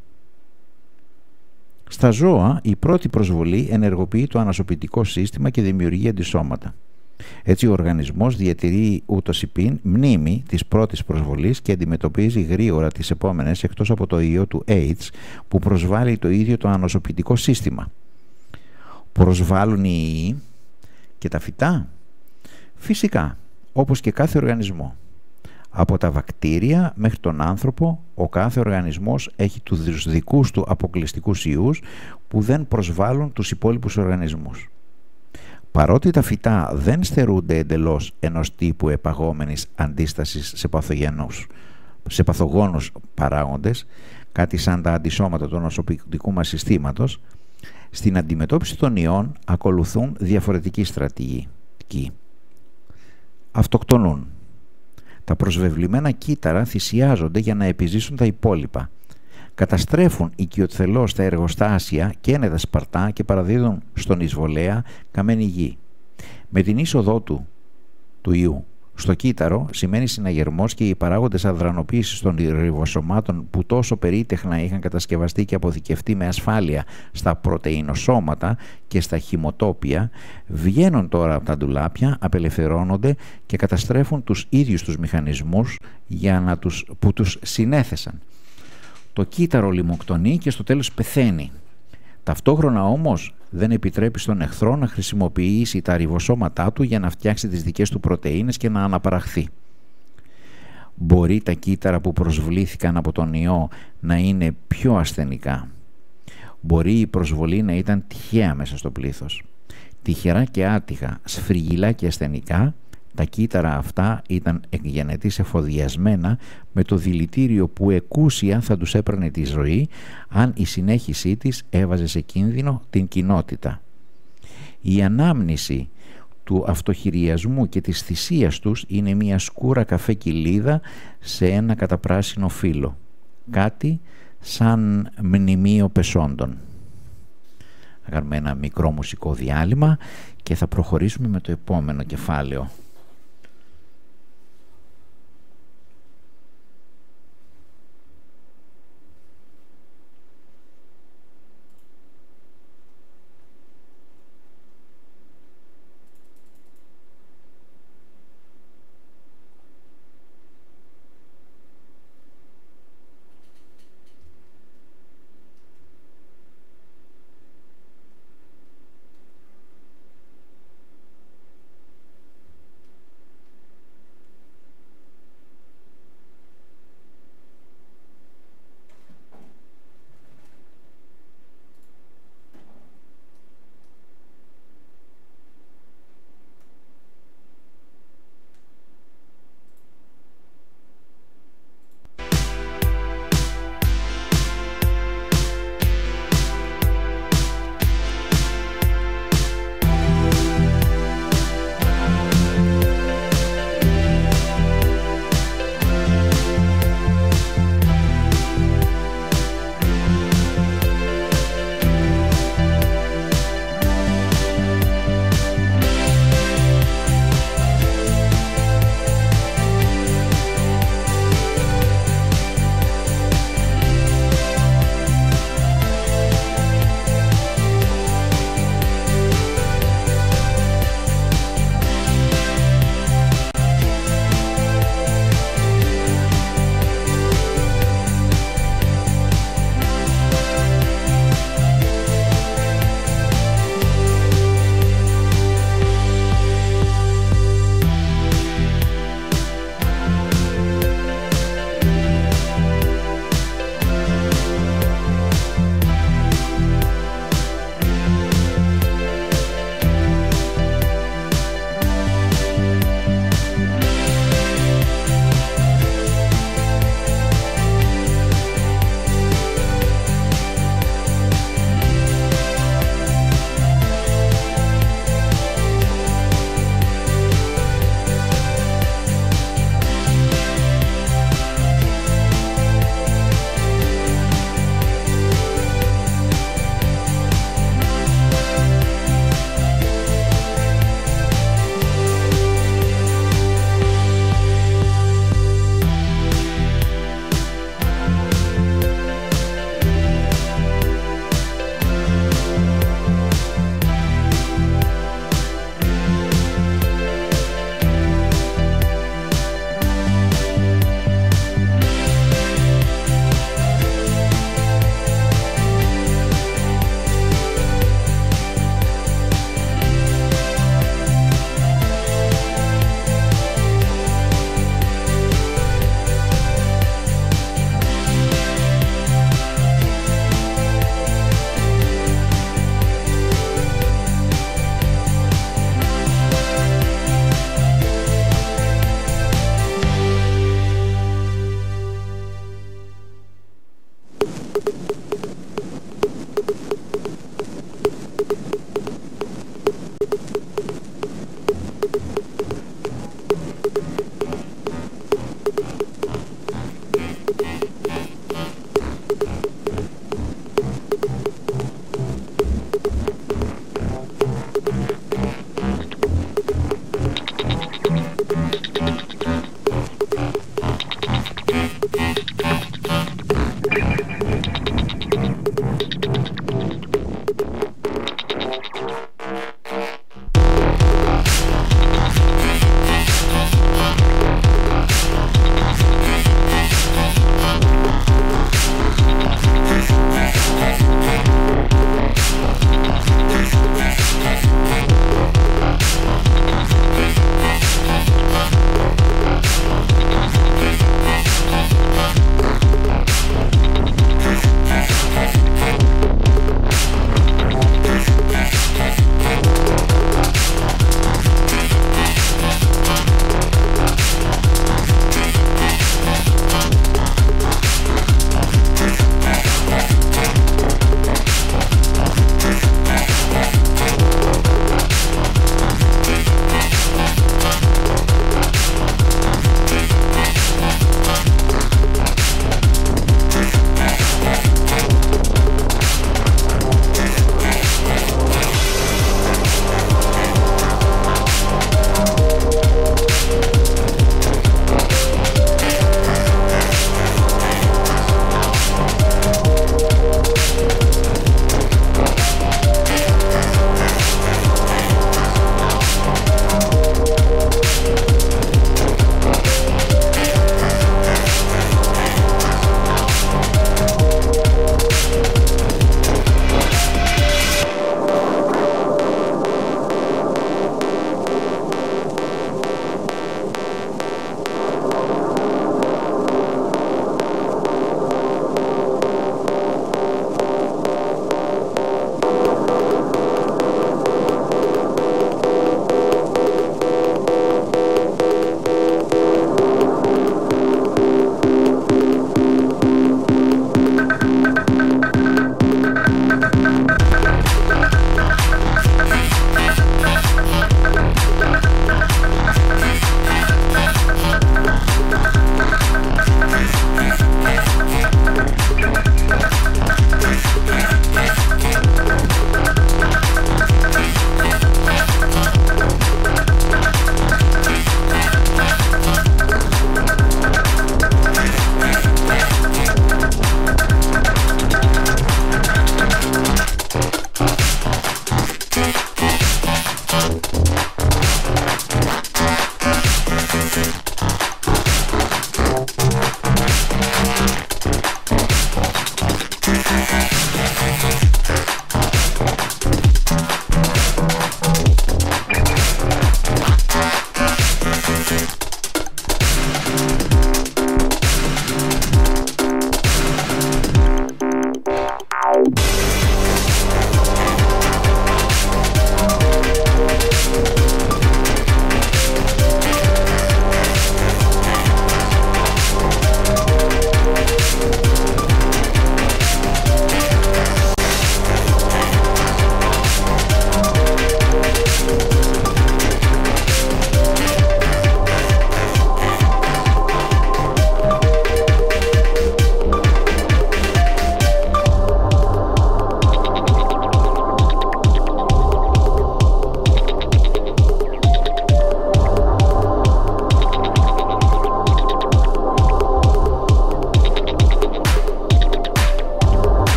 Στα ζώα η πρώτη προσβολή ενεργοποιεί το ανασωπητικό σύστημα και δημιουργεί αντισώματα. Έτσι ο οργανισμός διατηρεί ούτως υπήν μνήμη της πρώτης προσβολής και αντιμετωπίζει γρήγορα τις επόμενες εκτός από το ιό του έιτς που προσβάλλει το ίδιο το ανασωπητικό σύστημα. Προσβάλλουν οι ιοί και τα φυτά? Φυσικά, όπως και κάθε οργανισμό. Από τα βακτήρια μέχρι τον άνθρωπο, ο κάθε οργανισμός έχει τους δικούς του αποκλειστικούς ιούς που δεν προσβάλλουν τους υπόλοιπους οργανισμούς. Παρότι τα φυτά δεν στερούνται εντελώς ενός τύπου επαγόμενης αντίστασης σε παθογενούς, σε παθογόνους παράγοντες, κάτι σαν τα αντισώματα του νοσοποιητικού μας συστήματος, στην αντιμετώπιση των ιών ακολουθούν διαφορετική στρατηγική. Αυτοκτονούν. Τα προσβεβλημένα κύτταρα θυσιάζονται για να επιζήσουν τα υπόλοιπα. Καταστρέφουν οικειοθελώς τα εργοστάσια και είναι τα σπαρτά και παραδίδουν στον εισβολέα καμένη γη. Με την είσοδό του, του ιού, στο κύτταρο σημαίνει συναγερμός και οι παράγοντες αδρανοποίησης των ριβοσωμάτων που τόσο περίτεχνα είχαν κατασκευαστεί και αποθηκευτεί με ασφάλεια στα πρωτεϊνοσώματα και στα χυμοτόπια, βγαίνουν τώρα από τα ντουλάπια, απελευθερώνονται και καταστρέφουν τους ίδιους τους μηχανισμούς για να τους, που τους συνέθεσαν. Το κύτταρο λιμοκτονεί και στο τέλος πεθαίνει. Ταυτόχρονα όμως δεν επιτρέπει στον εχθρό να χρησιμοποιήσει τα ριβοσώματά του για να φτιάξει τις δικές του πρωτεΐνες και να αναπαραχθεί. Μπορεί τα κύτταρα που προσβλήθηκαν από τον ιό να είναι πιο ασθενικά. Μπορεί η προσβολή να ήταν τυχαία μέσα στο πλήθος. Τυχερά και άτυχα, σφριγγυλά και ασθενικά, τα κύτταρα αυτά ήταν εκγενετής εφοδιασμένα με το δηλητήριο που εκούσια θα τους έπαιρνε τη ζωή αν η συνέχισή της έβαζε σε κίνδυνο την κοινότητα. Η ανάμνηση του αυτοχειριασμού και της θυσίας τους είναι μια σκούρα καφέ κοιλίδα σε ένα καταπράσινο φύλλο. Κάτι σαν μνημείο πεσόντων. Θα κάνουμε ένα μικρό μουσικό διάλειμμα και θα προχωρήσουμε με το επόμενο κεφάλαιο.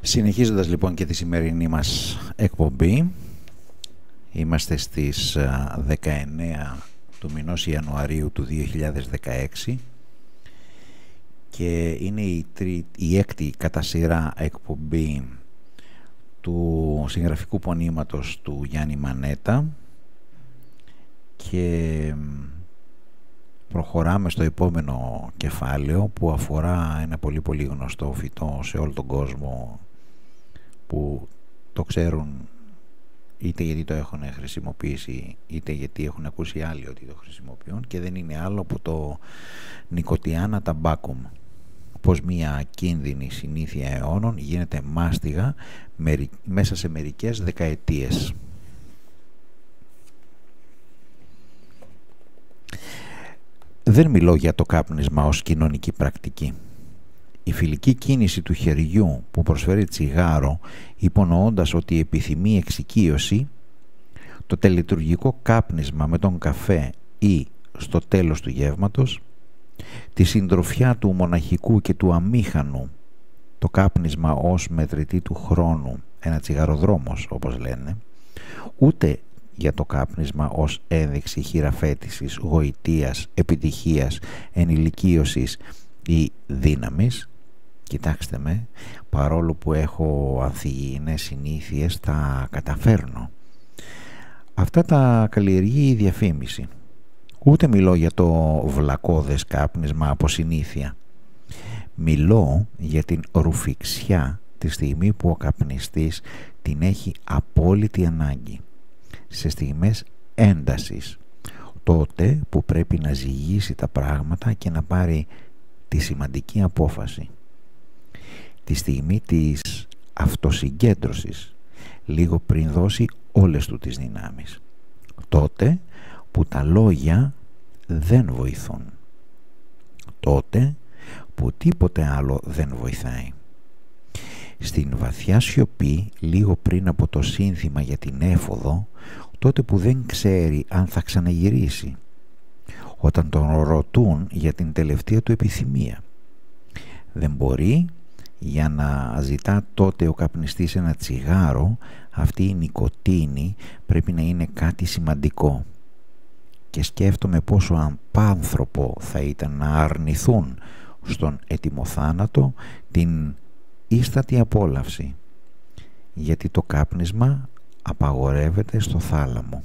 Συνεχίζοντας λοιπόν και τη σημερινή μας εκπομπή, είμαστε στις δεκαεννέα του μηνός Ιανουαρίου του δύο χιλιάδες δεκαέξι και είναι η, τρί, η έκτη κατά σειρά εκπομπή του συγγραφικού πονήματος του Γιάννη Μανέτα και προχωράμε στο επόμενο κεφάλαιο που αφορά ένα πολύ πολύ γνωστό φυτό σε όλο τον κόσμο που το ξέρουν είτε γιατί το έχουν χρησιμοποιήσει είτε γιατί έχουν ακούσει άλλοι ότι το χρησιμοποιούν, και δεν είναι άλλο από το Nicotiana tabacum. Πως μια κίνδυνη συνήθεια αιώνων γίνεται μάστιγα μέσα σε μερικές δεκαετίες. Δεν μιλώ για το κάπνισμα ως κοινωνική πρακτική. Η φιλική κίνηση του χεριού που προσφέρει τσιγάρο, υπονοώντας ότι επιθυμεί εξοικείωση, το τελετουργικό κάπνισμα με τον καφέ ή στο τέλος του γεύματος, τη συντροφιά του μοναχικού και του αμήχανου, το κάπνισμα ως μετρητή του χρόνου, ένα τσιγαροδρόμος όπως λένε, ούτε για το κάπνισμα ως ένδειξη χειραφέτησης, γοητείας, επιτυχίας, ενηλικίωσης ή δύναμης. Κοιτάξτε με, παρόλο που έχω ανθυγιεινές συνήθειες, τα καταφέρνω. Αυτά τα καλλιεργεί η διαφήμιση. Ούτε μιλώ για το βλακώδες κάπνισμα από συνήθεια. Μιλώ για την ρουφιξιά τη στιγμή που ο καπνιστής την έχει απόλυτη ανάγκη. Σε στιγμές έντασης, τότε που πρέπει να ζυγίσει τα πράγματα και να πάρει τη σημαντική απόφαση. Τη στιγμή της αυτοσυγκέντρωσης, λίγο πριν δώσει όλες του τις δυνάμεις. Τότε που τα λόγια δεν βοηθούν. Τότε που τίποτε άλλο δεν βοηθάει. Στην βαθιά σιωπή, λίγο πριν από το σύνθημα για την έφοδο, τότε που δεν ξέρει αν θα ξαναγυρίσει, όταν τον ρωτούν για την τελευταία του επιθυμία. Δεν μπορεί, για να ζητά τότε ο καπνιστής ένα τσιγάρο, αυτή η νικοτίνη πρέπει να είναι κάτι σημαντικό. Και σκέφτομαι πόσο απάνθρωπο θα ήταν να αρνηθούν στον έτοιμο θάνατο την ίστατη απόλαυση, γιατί το κάπνισμα απαγορεύεται στο θάλαμο.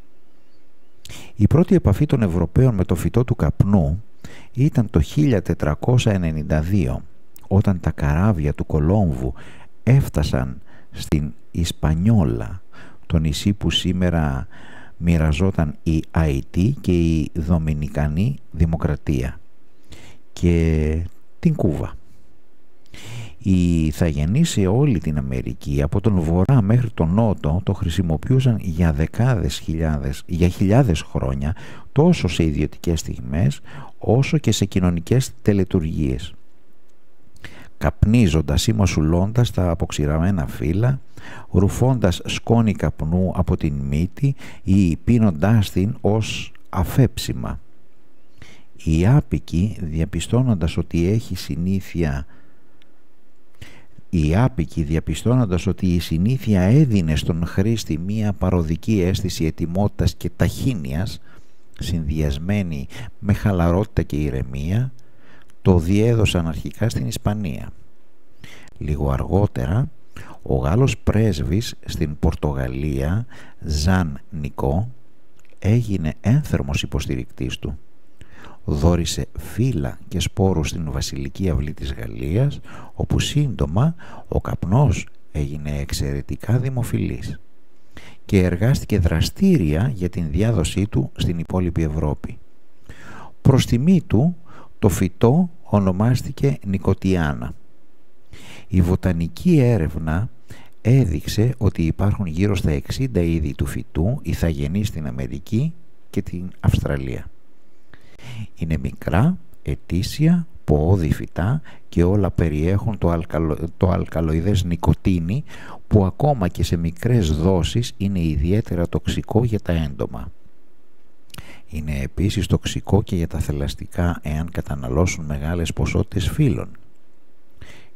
Η πρώτη επαφή των Ευρωπαίων με το φυτό του καπνού ήταν το χίλια τετρακόσια ενενήντα δύο, όταν τα καράβια του Κολόμβου έφτασαν στην Ισπανιόλα, το νησί που σήμερα μοιραζόταν η Αϊτή και η Δομινικανή Δημοκρατία, και την Κούβα. Οι ηθαγενείς σε όλη την Αμερική, από τον βορρά μέχρι τον νότο, το χρησιμοποιούσαν για δεκάδες χιλιάδες, για χιλιάδες χρόνια, τόσο σε ιδιωτικές στιγμές όσο και σε κοινωνικές τελετουργίες. Καπνίζοντας ή μασουλώντας τα αποξηραμένα φύλλα, ρουφώντας σκόνη καπνού από την μύτη ή πίνοντάς την ως αφέψιμα. Οι άπικοι, διαπιστώνοντας ότι έχει συνήθεια Οι άπικοι διαπιστώνοντας ότι η συνήθεια έδινε στον χρήστη μία παροδική αίσθηση ετοιμότητας και ταχύνειας, συνδυασμένη με χαλαρότητα και ηρεμία, το διέδωσαν αρχικά στην Ισπανία. Λίγο αργότερα, ο Γάλλος πρέσβης στην Πορτογαλία, Ζαν Νικό, έγινε ένθερμος υποστηρικτής του. Δώρισε φύλλα και σπόρους στην βασιλική αυλή της Γαλλίας, όπου σύντομα ο καπνός έγινε εξαιρετικά δημοφιλής και εργάστηκε δραστήρια για την διάδοσή του στην υπόλοιπη Ευρώπη. Προς τιμή του, το φυτό ονομάστηκε Νικοτιάνα. Η βοτανική έρευνα έδειξε ότι υπάρχουν γύρω στα εξήντα είδη του φυτού ηθαγενείς στην Αμερική και την Αυστραλία. Είναι μικρά, ετήσια, ποώδη φυτά και όλα περιέχουν το, αλκαλο, το αλκαλοειδές νικοτίνη, που ακόμα και σε μικρές δόσεις είναι ιδιαίτερα τοξικό για τα έντομα. Είναι επίσης τοξικό και για τα θηλαστικά εάν καταναλώσουν μεγάλες ποσότητες φύλλων.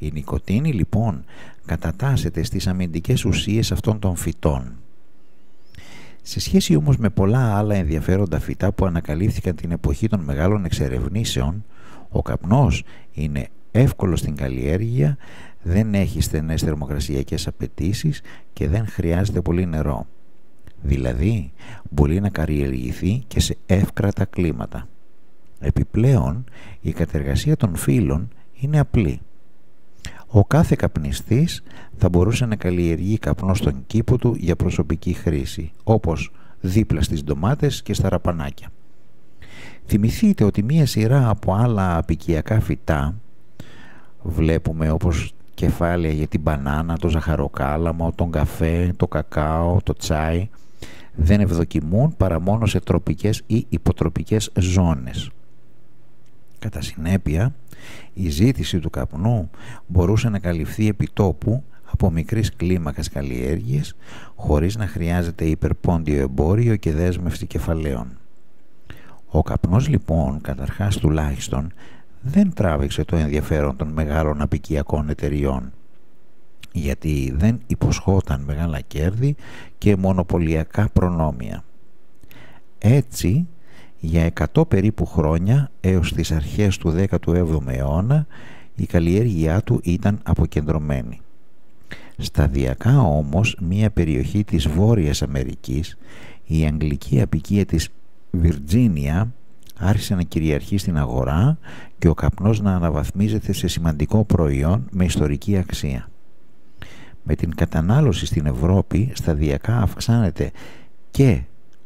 Η νοικοτήνη λοιπόν κατατάσσεται στις αμυντικές ουσίες αυτών των φυτών. Σε σχέση όμως με πολλά άλλα ενδιαφέροντα φυτά που ανακαλύφθηκαν την εποχή των μεγάλων εξερευνήσεων, ο καπνός είναι εύκολος στην καλλιέργεια, δεν έχει στενές θερμοκρασιακές απαιτήσεις και δεν χρειάζεται πολύ νερό. Δηλαδή, μπορεί να καλλιεργηθεί και σε εύκρατα κλίματα. Επιπλέον, η κατεργασία των φύλων είναι απλή. Ο κάθε καπνιστής θα μπορούσε να καλλιεργεί καπνό στον κήπο του για προσωπική χρήση, όπως δίπλα στις ντομάτες και στα ραπανάκια. Θυμηθείτε ότι μία σειρά από άλλα απικιακά φυτά, βλέπουμε όπως κεφάλαια για την μπανάνα, το ζαχαροκάλαμο, τον καφέ, το κακάο, το τσάι, δεν ευδοκιμούν παρά μόνο σε τροπικές ή υποτροπικές ζώνες. Κατά συνέπεια, η ζήτηση του καπνού μπορούσε να καλυφθεί επιτόπου από μικρής κλίμακας καλλιέργειες, χωρίς να χρειάζεται υπερπόντιο εμπόριο και δέσμευση κεφαλαίων. Ο καπνός λοιπόν, καταρχάς τουλάχιστον, δεν τράβηξε το ενδιαφέρον των μεγάλων απικιακών εταιριών, γιατί δεν υποσχόταν μεγάλα κέρδη και μονοπωλιακά προνόμια. Έτσι, για εκατό περίπου χρόνια έως τις αρχές του δέκατου έβδομου αιώνα, η καλλιέργειά του ήταν αποκεντρωμένη. Σταδιακά όμως, μία περιοχή της Βόρειας Αμερικής, η αγγλική αποικία της Βιρτζίνια, άρχισε να κυριαρχεί στην αγορά και ο καπνός να αναβαθμίζεται σε σημαντικό προϊόν με ιστορική αξία. Με την κατανάλωση στην Ευρώπη σταδιακά αυξάνεται και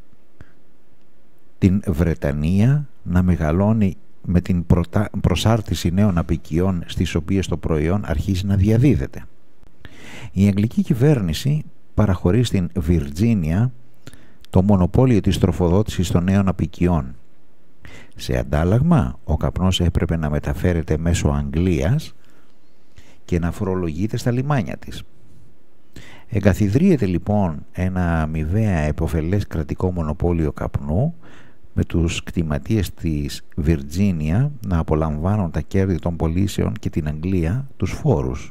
την Βρετανία να μεγαλώνει με την προσάρτηση νέων αποικιών στις οποίες το προϊόν αρχίζει να διαδίδεται. Η αγγλική κυβέρνηση παραχωρεί στην Βιρτζίνια το μονοπόλιο της τροφοδότησης των νέων αποικιών. Σε αντάλλαγμα, ο καπνός έπρεπε να μεταφέρεται μέσω Αγγλίας και να φορολογείται στα λιμάνια της. Εγκαθιδρύεται λοιπόν ένα αμοιβαία επωφελές κρατικό μονοπόλιο καπνού, με τους κτηματίες της Βιρτζίνια να απολαμβάνουν τα κέρδη των πωλήσεων και την Αγγλία τους φόρους.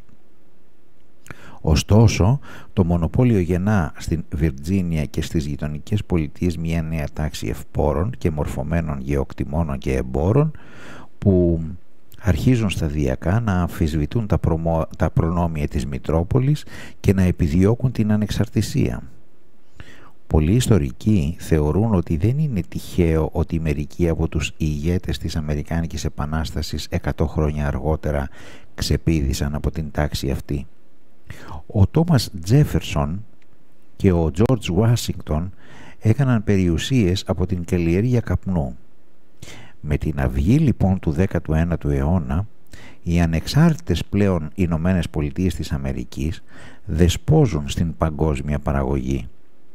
Ωστόσο, το μονοπόλιο γεννά στην Βιρτζίνια και στις γειτονικές πολιτείες μια νέα τάξη ευπόρων και μορφωμένων γεωκτημόνων και εμπόρων που αρχίζουν σταδιακά να αμφισβητούν τα, προμο... τα προνόμια της Μητρόπολης και να επιδιώκουν την ανεξαρτησία. Πολλοί ιστορικοί θεωρούν ότι δεν είναι τυχαίο ότι μερικοί από τους ηγέτες της Αμερικάνικης Επανάστασης εκατό χρόνια αργότερα ξεπήδησαν από την τάξη αυτή. Ο Τόμας Τζέφερσον και ο Τζόρτζ Ουάσιγκτον έκαναν περιουσίες από την καλλιέργεια καπνού. Με την αυγή λοιπόν του δέκατου ένατου αιώνα, οι ανεξάρτητες πλέον Ηνωμένες Πολιτείες της Αμερικής δεσπόζουν στην παγκόσμια παραγωγή.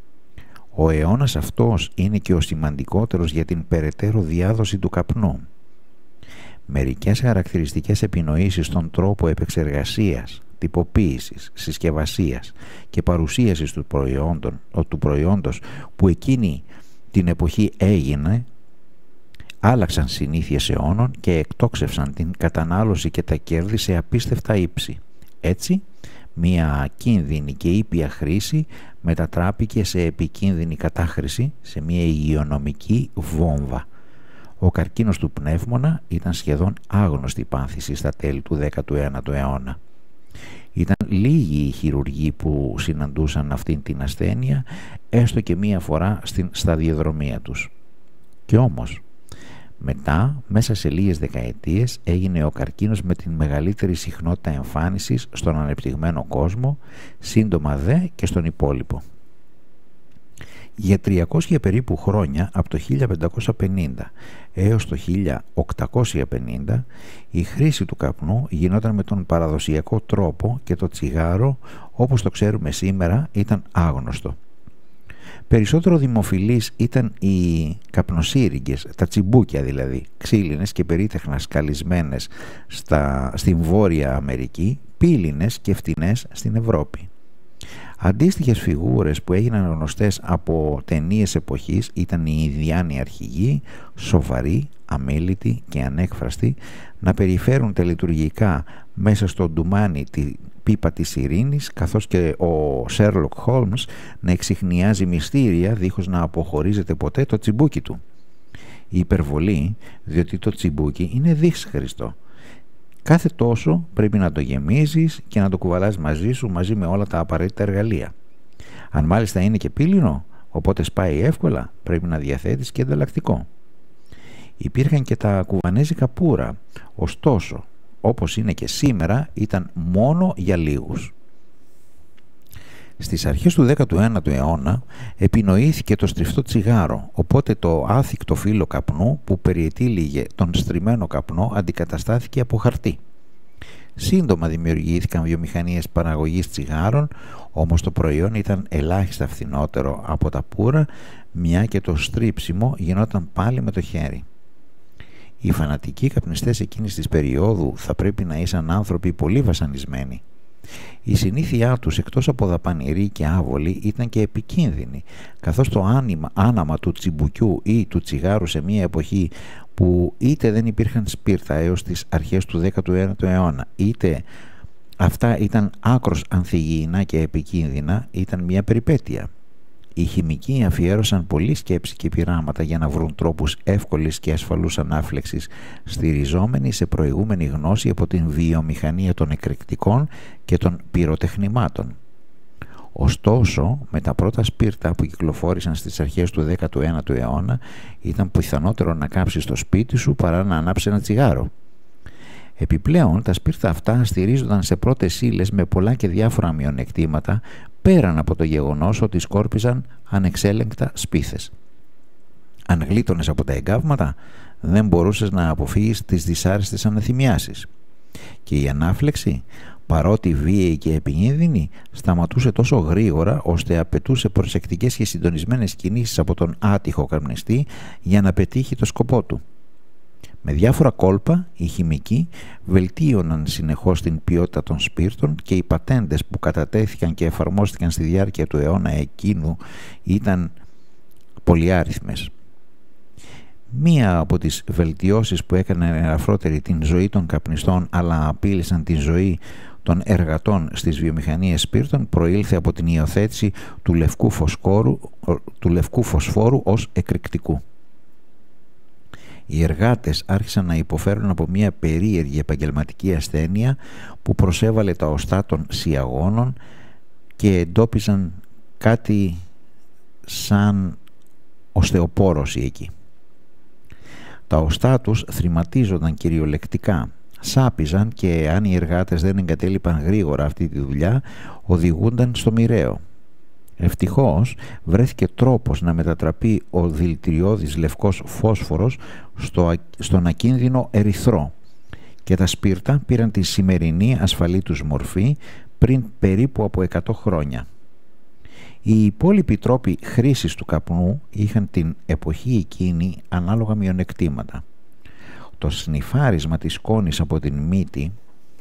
Ο αιώνας αυτός είναι και ο σημαντικότερος για την περαιτέρω διάδοση του καπνού. Μερικές χαρακτηριστικές επινοήσεις στον τρόπο επεξεργασίας, τυποποίησης, συσκευασίας και παρουσίασης του, προϊόντων, του προϊόντος που εκείνη την εποχή έγινε, άλλαξαν συνήθειες αιώνων και εκτόξευσαν την κατανάλωση και τα κέρδη σε απίστευτα ύψη. Έτσι, μία κίνδυνη και ήπια χρήση μετατράπηκε σε επικίνδυνη κατάχρηση, σε μία υγειονομική βόμβα. Ο καρκίνος του πνεύμονα ήταν σχεδόν άγνωστη πάθηση στα τέλη του δέκατου ένατου αιώνα. Ήταν λίγοι οι χειρουργοί που συναντούσαν αυτήν την ασθένεια, έστω και μία φορά στην σταδιοδρομία τους. Και όμως, μετά, μέσα σε λίγες δεκαετίες, έγινε ο καρκίνος με την μεγαλύτερη συχνότητα εμφάνισης στον ανεπτυγμένο κόσμο, σύντομα δε και στον υπόλοιπο. Για τριακόσια περίπου χρόνια, από το χίλια πεντακόσια πενήντα έως το χίλια οκτακόσια πενήντα, η χρήση του καπνού γινόταν με τον παραδοσιακό τρόπο και το τσιγάρο, όπως το ξέρουμε σήμερα, ήταν άγνωστο. Περισσότερο δημοφιλείς ήταν οι καπνοσύριγγες, τα τσιμπούκια δηλαδή, ξύλινες και περίτεχνα σκαλισμένες στα, στην Βόρεια Αμερική, πύλινες και φτηνές στην Ευρώπη. Αντίστοιχες φιγούρες που έγιναν γνωστές από ταινίες εποχής ήταν οι Ινδιάνοι αρχηγοί, σοβαροί, αμίλητοι και ανέκφραστοι, να περιφέρουν τελετουργικά μέσα στο ντουμάνι τη πίπα της ειρήνης, καθώς και ο Σέρλοκ Χόλμς να εξιχνιάζει μυστήρια δίχως να αποχωρίζεται ποτέ το τσιμπούκι του. Η υπερβολή, διότι το τσιμπούκι είναι δύσχριστο. Κάθε τόσο πρέπει να το γεμίζεις και να το κουβαλάς μαζί σου, μαζί με όλα τα απαραίτητα εργαλεία. Αν μάλιστα είναι και πύληνο, οπότε σπάει εύκολα, πρέπει να διαθέτεις και εναλλακτικό. Υπήρχαν και τα κουβανέζικα πουρα, ωστόσο, όπως είναι και σήμερα, ήταν μόνο για λίγους. Στις αρχές του δέκατου ένατου αιώνα επινοήθηκε το στριφτό τσιγάρο, οπότε το άθικτο φύλλο καπνού που περιετύλιγε τον στριμμένο καπνό αντικαταστάθηκε από χαρτί. Σύντομα δημιουργήθηκαν βιομηχανίες παραγωγής τσιγάρων, όμως το προϊόν ήταν ελάχιστα φθηνότερο από τα πουρα, μια και το στρίψιμο γινόταν πάλι με το χέρι. Οι φανατικοί καπνιστές εκείνης της περίοδου θα πρέπει να ήσαν άνθρωποι πολύ βασανισμένοι. Η συνήθειά τους, εκτός από δαπανηρή και άβολη, ήταν και επικίνδυνη, καθώς το άνοιμα, άναμα του τσιμπουκιού ή του τσιγάρου σε μια εποχή που είτε δεν υπήρχαν σπίρτα έως τις αρχές του δέκατου ένατου αιώνα, είτε αυτά ήταν άκρως ανθυγιεινά και επικίνδυνα, ήταν μια περιπέτεια. Οι χημικοί αφιέρωσαν πολλή σκέψη και πειράματα για να βρουν τρόπους εύκολης και ασφαλούς ανάφλεξης, στηριζόμενοι σε προηγούμενη γνώση από την βιομηχανία των εκρηκτικών και των πυροτεχνημάτων. Ωστόσο, με τα πρώτα σπίρτα που κυκλοφόρησαν στις αρχές του δέκατου ένατου αιώνα, ήταν πιθανότερο να κάψεις το σπίτι σου παρά να ανάψεις ένα τσιγάρο. Επιπλέον, τα σπίρτα αυτά στηρίζονταν σε πρώτες ύλες με πολλά και διάφορα μειονεκτήματα, πέραν από το γεγονός ότι σκόρπιζαν ανεξέλεγκτα σπίθες. Αν γλίτωνες από τα εγκάβματα, δεν μπορούσες να αποφύγεις τις δυσάρεστες αναθυμιάσεις. Και η ανάφλεξη, παρότι βίαιη και επικίνδυνη, σταματούσε τόσο γρήγορα ώστε απαιτούσε προσεκτικές και συντονισμένες κινήσεις από τον άτυχο καπνιστή για να πετύχει το σκοπό του. Με διάφορα κόλπα, οι χημικοί βελτίωναν συνεχώς την ποιότητα των σπίρτων και οι πατέντες που κατατέθηκαν και εφαρμόστηκαν στη διάρκεια του αιώνα εκείνου ήταν πολυάριθμες. Μία από τις βελτιώσεις που έκαναν ελαφρότερη την ζωή των καπνιστών αλλά απείλησαν τη ζωή των εργατών στις βιομηχανίες σπίρτων προήλθε από την υιοθέτηση του λευκού, φωσφόρου, του λευκού φωσφόρου ως εκρηκτικού. Οι εργάτες άρχισαν να υποφέρουν από μια περίεργη επαγγελματική ασθένεια που προσέβαλε τα οστά των σιαγώνων και εντόπιζαν κάτι σαν οστεοπόρωση εκεί. Τα οστά τους θρηματίζονταν κυριολεκτικά, σάπιζαν και αν οι εργάτες δεν εγκατέλειπαν γρήγορα αυτή τη δουλειά, οδηγούνταν στο μοιραίο. Ευτυχώς βρέθηκε τρόπος να μετατραπεί ο δηλητηριώδης λευκός φόσφορος στο, στον ακίνδυνο ερυθρό και τα σπίρτα πήραν τη σημερινή ασφαλή τους μορφή πριν περίπου από εκατό χρόνια. Οι υπόλοιποι τρόποι χρήσης του καπνού είχαν την εποχή εκείνη ανάλογα μειονεκτήματα. Το σνιφάρισμα της σκόνης από την μύτη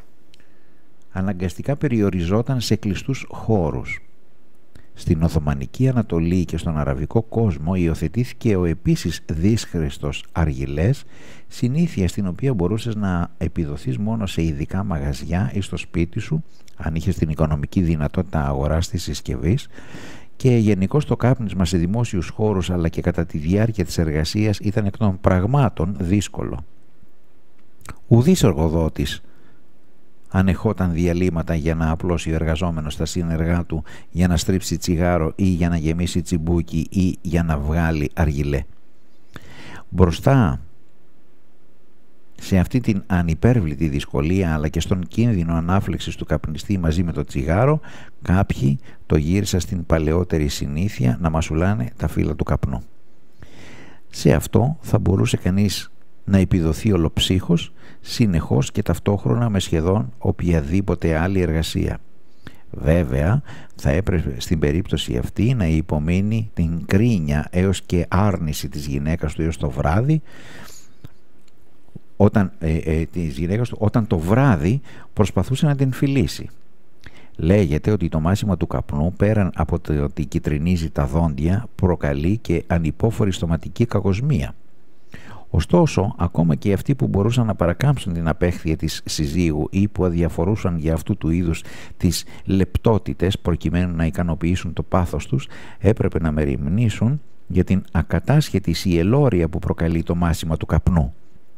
αναγκαστικά περιοριζόταν σε κλειστούς χώρους. Στην Οθωμανική Ανατολή και στον Αραβικό κόσμο υιοθετήθηκε ο επίσης δύσχριστος αργυλές, συνήθεια στην οποία μπορούσες να επιδοθείς μόνο σε ειδικά μαγαζιά ή στο σπίτι σου, αν είχες την οικονομική δυνατότητα αγοράς της συσκευής, και γενικώς το κάπνισμα σε δημόσιους χώρους αλλά και κατά τη διάρκεια της εργασίας ήταν εκ των πραγμάτων δύσκολο. Ουδής εργοδότης ανεχόταν διαλύματα για να απλώσει ο εργαζόμενος στα σύνεργά του για να στρίψει τσιγάρο ή για να γεμίσει τσιμπούκι ή για να βγάλει αργυλέ. Μπροστά σε αυτή την ανυπέρβλητη δυσκολία αλλά και στον κίνδυνο ανάφλεξης του καπνιστή μαζί με το τσιγάρο, κάποιοι το γύρισαν στην παλαιότερη συνήθεια να μασουλάνε τα φύλλα του καπνού. Σε αυτό θα μπορούσε κανείς να επιδοθεί ολοψύχος, συνεχώς και ταυτόχρονα με σχεδόν οποιαδήποτε άλλη εργασία. Βέβαια, θα έπρεπε στην περίπτωση αυτή να υπομείνει την κρίνια έως και άρνηση της γυναίκας του έως το βράδυ, όταν, ε, ε, της γυναίκας του, όταν το βράδυ προσπαθούσε να την φιλήσει. Λέγεται ότι το μάσιμα του καπνού, πέραν από το ότι κυτρινίζει τα δόντια, προκαλεί και ανυπόφορη στοματική κακοσμία. Ωστόσο, ακόμα και αυτοί που μπορούσαν να παρακάμψουν την απέχθεια της συζύγου ή που αδιαφορούσαν για αυτού του είδους τις λεπτότητες προκειμένου να ικανοποιήσουν το πάθος τους, έπρεπε να μεριμνήσουν για την ακατάσχετη σιελώρια που προκαλεί το μάσιμα του καπνού.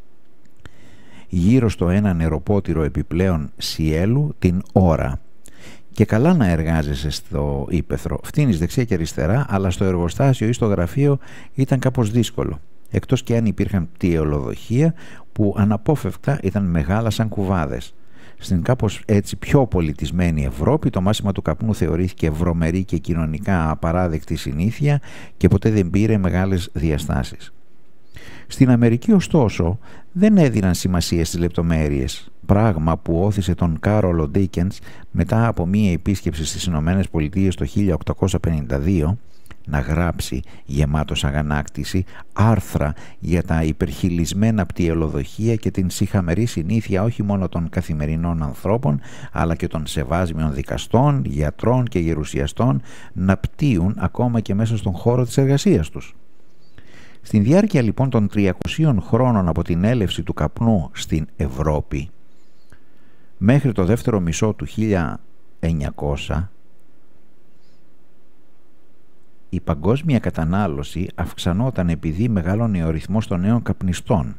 Γύρω στο ένα νεροπότηρο επιπλέον σιέλου την ώρα. Και καλά να εργάζεσαι στο ύπαιθρο. Φτύνεις δεξιά και αριστερά, αλλά στο εργοστάσιο ή στο γραφείο ήταν κάπως δύσκολο. Εκτός και αν υπήρχαν πτυελοδοχεία που αναπόφευκτα ήταν μεγάλα σαν κουβάδες. Στην κάπως έτσι πιο πολιτισμένη Ευρώπη το μάσιμα του καπνού θεωρήθηκε βρωμερή και κοινωνικά απαράδεκτη συνήθεια και ποτέ δεν πήρε μεγάλες διαστάσεις. Στην Αμερική ωστόσο δεν έδιναν σημασία στις λεπτομέρειες, πράγμα που όθησε τον Κάρολο Ντίκενς μετά από μία επίσκεψη στις Ηνωμένες Πολιτείες το χίλια οκτακόσια πενήντα δύο να γράψει, γεμάτος αγανάκτηση, άρθρα για τα υπερχειλισμένα πτυελοδοχεία και την σιχαμερή συνήθεια όχι μόνο των καθημερινών ανθρώπων αλλά και των σεβάσμιων δικαστών, γιατρών και γερουσιαστών να πτύουν ακόμα και μέσα στον χώρο της εργασίας τους. Στην διάρκεια λοιπόν των τριακοσίων χρόνων από την έλευση του καπνού στην Ευρώπη μέχρι το δεύτερο μισό του χίλια εννιακόσια, η παγκόσμια κατανάλωση αυξανόταν επειδή μεγαλώνει ο ρυθμός των νέων καπνιστών.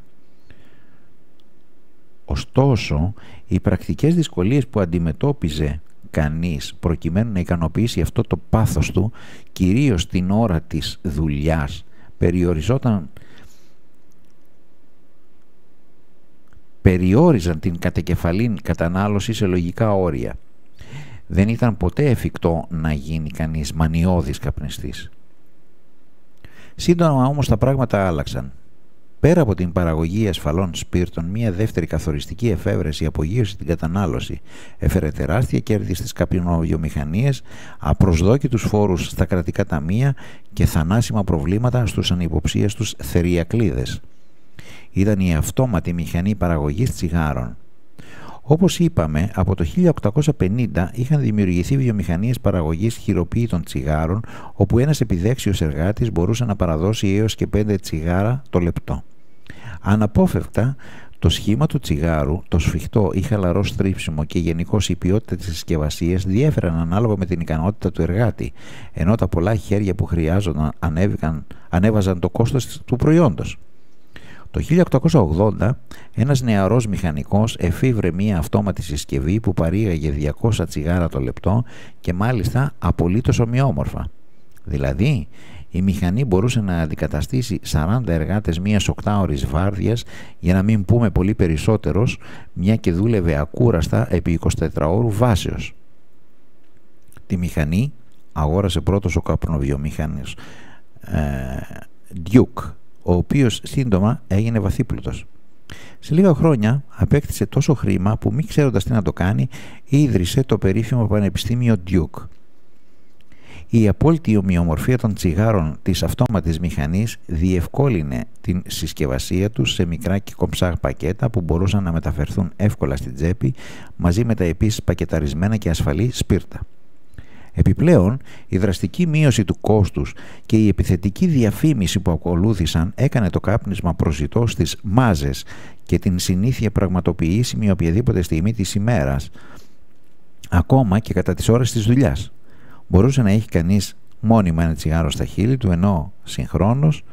Ωστόσο, οι πρακτικές δυσκολίες που αντιμετώπιζε κανείς προκειμένου να ικανοποιήσει αυτό το πάθος του, κυρίως την ώρα της δουλειάς, περιοριζόταν, περιόριζαν την κατεκεφαλήν κατανάλωση σε λογικά όρια. Δεν ήταν ποτέ εφικτό να γίνει κανείς μανιώδης καπνιστής. Σύντομα όμως τα πράγματα άλλαξαν. Πέρα από την παραγωγή ασφαλών σπίρτων, μια δεύτερη καθοριστική εφεύρεση απογείωσε την κατανάλωση, έφερε τεράστια κέρδη στις καπνοβιομηχανίες, απροσδόκητους φόρους στα κρατικά ταμεία και θανάσιμα προβλήματα στους ανυποψίαστους θεριακλίδες. Ήταν η αυτόματη μηχανή παραγωγής τσιγάρων. Όπως είπαμε, από το χίλια οκτακόσια πενήντα είχαν δημιουργηθεί βιομηχανίες παραγωγής χειροποίητων τσιγάρων, όπου ένας επιδέξιος εργάτης μπορούσε να παραδώσει έως και πέντε τσιγάρα το λεπτό. Αναπόφευκτα, το σχήμα του τσιγάρου, το σφιχτό ή χαλαρό στρίψιμο και γενικώς η ποιότητα της συσκευασίας διέφεραν ανάλογα με την ικανότητα του εργάτη, ενώ τα πολλά χέρια που χρειάζονταν ανέβηκαν, ανέβαζαν το κόστος του προϊόντος. Το χίλια οκτακόσια ογδόντα ένας νεαρός μηχανικός εφήβρε μία αυτόματη συσκευή που παρήγαγε διακόσια τσιγάρα το λεπτό και μάλιστα απολύτως ομοιόμορφα. Δηλαδή, η μηχανή μπορούσε να αντικαταστήσει σαράντα εργάτες μίας οκτάωρης βάρδιας, για να μην πούμε πολύ περισσότερος, μια και δούλευε ακούραστα επί εικοσιτετράωρου βάσεως. Τη μηχανή αγόρασε πρώτος ο καπνοβιομηχανής ε, Duke, ο οποίος σύντομα έγινε βαθύπλουτος. Σε λίγα χρόνια απέκτησε τόσο χρήμα που μη ξέροντας τι να το κάνει, ίδρυσε το περίφημο Πανεπιστήμιο Duke. Η απόλυτη ομοιομορφία των τσιγάρων της αυτόματης μηχανής διευκόλυνε την συσκευασία τους σε μικρά και κομψά πακέτα που μπορούσαν να μεταφερθούν εύκολα στην τσέπη, μαζί με τα επίσης πακεταρισμένα και ασφαλή σπίρτα. Επιπλέον, η δραστική μείωση του κόστους και η επιθετική διαφήμιση που ακολούθησαν έκανε το κάπνισμα προσιτό στις μάζες και την συνήθεια πραγματοποιήσιμη οποιαδήποτε στιγμή της ημέρας, ακόμα και κατά τις ώρες της δουλειάς. Μπορούσε να έχει κανείς μόνιμα ένα τσιγάρο στα χείλη του, ενώ συγχρόνως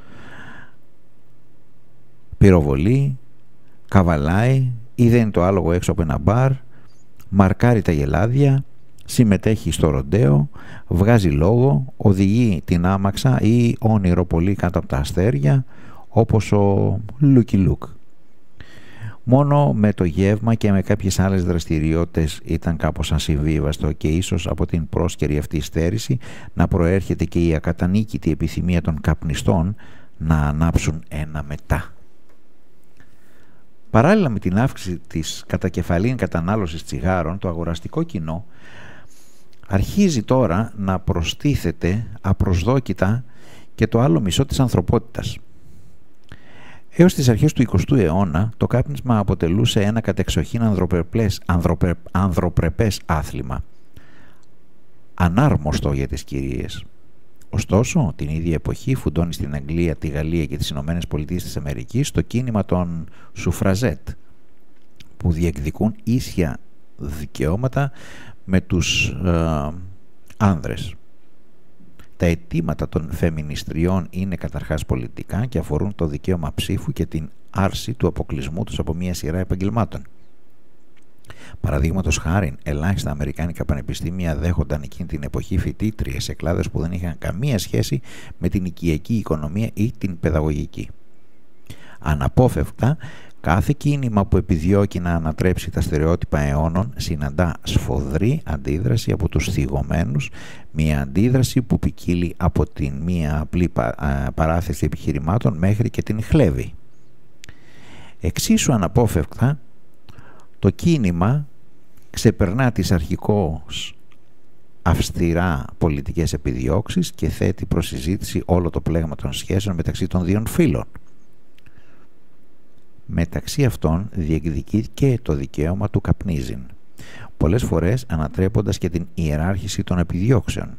πυροβολεί, καβαλάει ή δένει το άλογο έξω από ένα μπαρ, μαρκάρει τα γελάδια, συμμετέχει στο ροντέο, βγάζει λόγο, οδηγεί την άμαξα ή όνειρο πολύ κάτω από τα αστέρια, όπως ο Λούκι Λουκ. Μόνο με το γεύμα και με κάποιες άλλες δραστηριότητες ήταν κάπως ασυμβίβαστο και ίσως από την πρόσκαιρη αυτή στέρηση να προέρχεται και η ακατανίκητη επιθυμία των καπνιστών να ανάψουν ένα μετά. Παράλληλα με την αύξηση της κατακεφαλήν κατανάλωσης τσιγάρων, το αγοραστικό κοινό αρχίζει τώρα να προστίθεται απροσδόκητα και το άλλο μισό της ανθρωπότητας. Έως τις αρχές του εικοστού αιώνα, το κάπνισμα αποτελούσε ένα κατεξοχήν ανδροπρεπές, ανδροπρε, ανδροπρεπές άθλημα. ανάρμοστο για τις κυρίες. Ωστόσο, την ίδια εποχή φουντώνει στην Αγγλία, τη Γαλλία και τις Ηνωμένες Πολιτείες της Αμερικής το κίνημα των σουφραζέτ, που διεκδικούν ίσια δικαιώματα με τους ε, άνδρες. Τα αιτήματα των φεμινιστριών είναι καταρχάς πολιτικά και αφορούν το δικαίωμα ψήφου και την άρση του αποκλεισμού τους από μια σειρά επαγγελμάτων. Παραδείγματος χάριν, ελάχιστα αμερικάνικα πανεπιστήμια δέχονταν εκείνη την εποχή φοιτήτριες σε κλάδες που δεν είχαν καμία σχέση με την οικιακή οικονομία ή την παιδαγωγική. Αναπόφευκτα, κάθε κίνημα που επιδιώκει να ανατρέψει τα στερεότυπα αιώνων συναντά σφοδρή αντίδραση από τους θυγωμένους, μια αντίδραση που ποικίλει από την μία απλή παράθεση επιχειρημάτων μέχρι και την χλέβη. Εξίσου αναπόφευκτα, το κίνημα ξεπερνά τις αρχικώς αυστηρά πολιτικές επιδιώξεις και θέτει προς συζήτηση όλο το πλέγμα των σχέσεων μεταξύ των δύο φύλων. Μεταξύ αυτών διεκδικεί και το δικαίωμα του καπνίζειν, πολλές φορές ανατρέποντας και την ιεράρχηση των επιδιώξεων.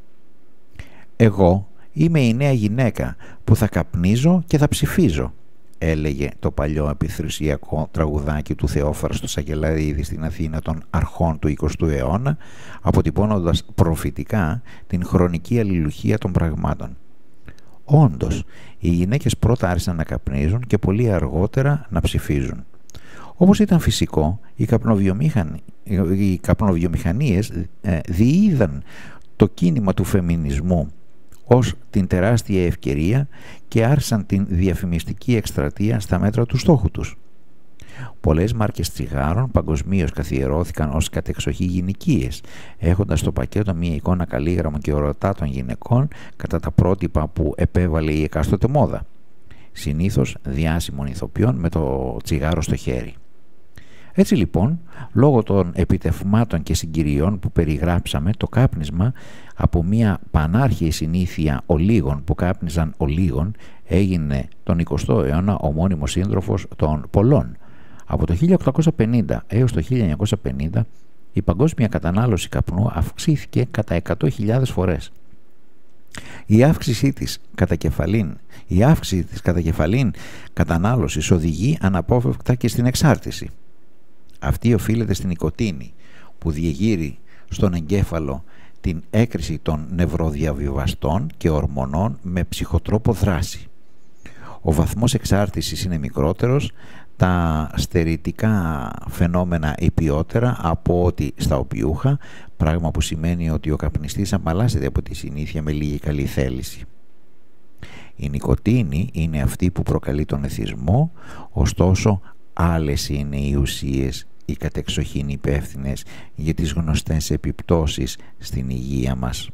«Εγώ είμαι η νέα γυναίκα που θα καπνίζω και θα ψηφίζω», έλεγε το παλιό επιθρησιακό τραγουδάκι του Θεόφραστου Σακελαρίδη στην Αθήνα των αρχών του εικοστού αιώνα, αποτυπώνοντας προφητικά την χρονική αλληλουχία των πραγμάτων. Όντως, οι γυναίκες πρώτα άρχισαν να καπνίζουν και πολύ αργότερα να ψηφίζουν. Όπως ήταν φυσικό, οι, καπνοβιομηχανι... οι καπνοβιομηχανίες ε, διείδαν το κίνημα του φεμινισμού ως την τεράστια ευκαιρία και άρχισαν την διαφημιστική εκστρατεία στα μέτρα του στόχου τους. Πολλές μάρκες τσιγάρων παγκοσμίως καθιερώθηκαν ως κατεξοχή γυναικείες, έχοντας στο πακέτο μία εικόνα καλήγραμμων και ορατάτων γυναικών κατά τα πρότυπα που επέβαλε η εκάστοτε μόδα, συνήθως διάσημων ηθοποιών με το τσιγάρο στο χέρι. Έτσι λοιπόν, λόγω των επιτευγμάτων και συγκυριών που περιγράψαμε, το κάπνισμα από μια πανάρχαιη συνήθεια ολίγων που κάπνιζαν ολίγων έγινε τον εικοστό αιώνα ο μόνιμος σύντροφος των πολλών. Από το χίλια οκτακόσια πενήντα έως το χίλια εννιακόσια πενήντα η παγκόσμια κατανάλωση καπνού αυξήθηκε κατά εκατό χιλιάδες φορές. Η αύξησή της κατακεφαλήν, η αύξηση της κατακεφαλήν κατανάλωσης οδηγεί αναπόφευκτα και στην εξάρτηση. Αυτή οφείλεται στην νοικοτήνη που διεγείρει στον εγκέφαλο την έκρηση των νευροδιαβιβαστών και ορμονών με ψυχοτρόπο δράση. Ο βαθμός εξάρτησης είναι μικρότερος, τα στερητικά φαινόμενα υπιότερα από ό,τι στα οπιούχα, πράγμα που σημαίνει ότι ο καπνιστής απαλλάσσεται από τη συνήθεια με λίγη καλή θέληση. Η νοικοτήνη είναι αυτή που προκαλεί τον εθισμό, ωστόσο άλλες είναι οι ουσίες οι κατεξοχήν υπεύθυνες για τις γνωστές επιπτώσεις στην υγεία μας.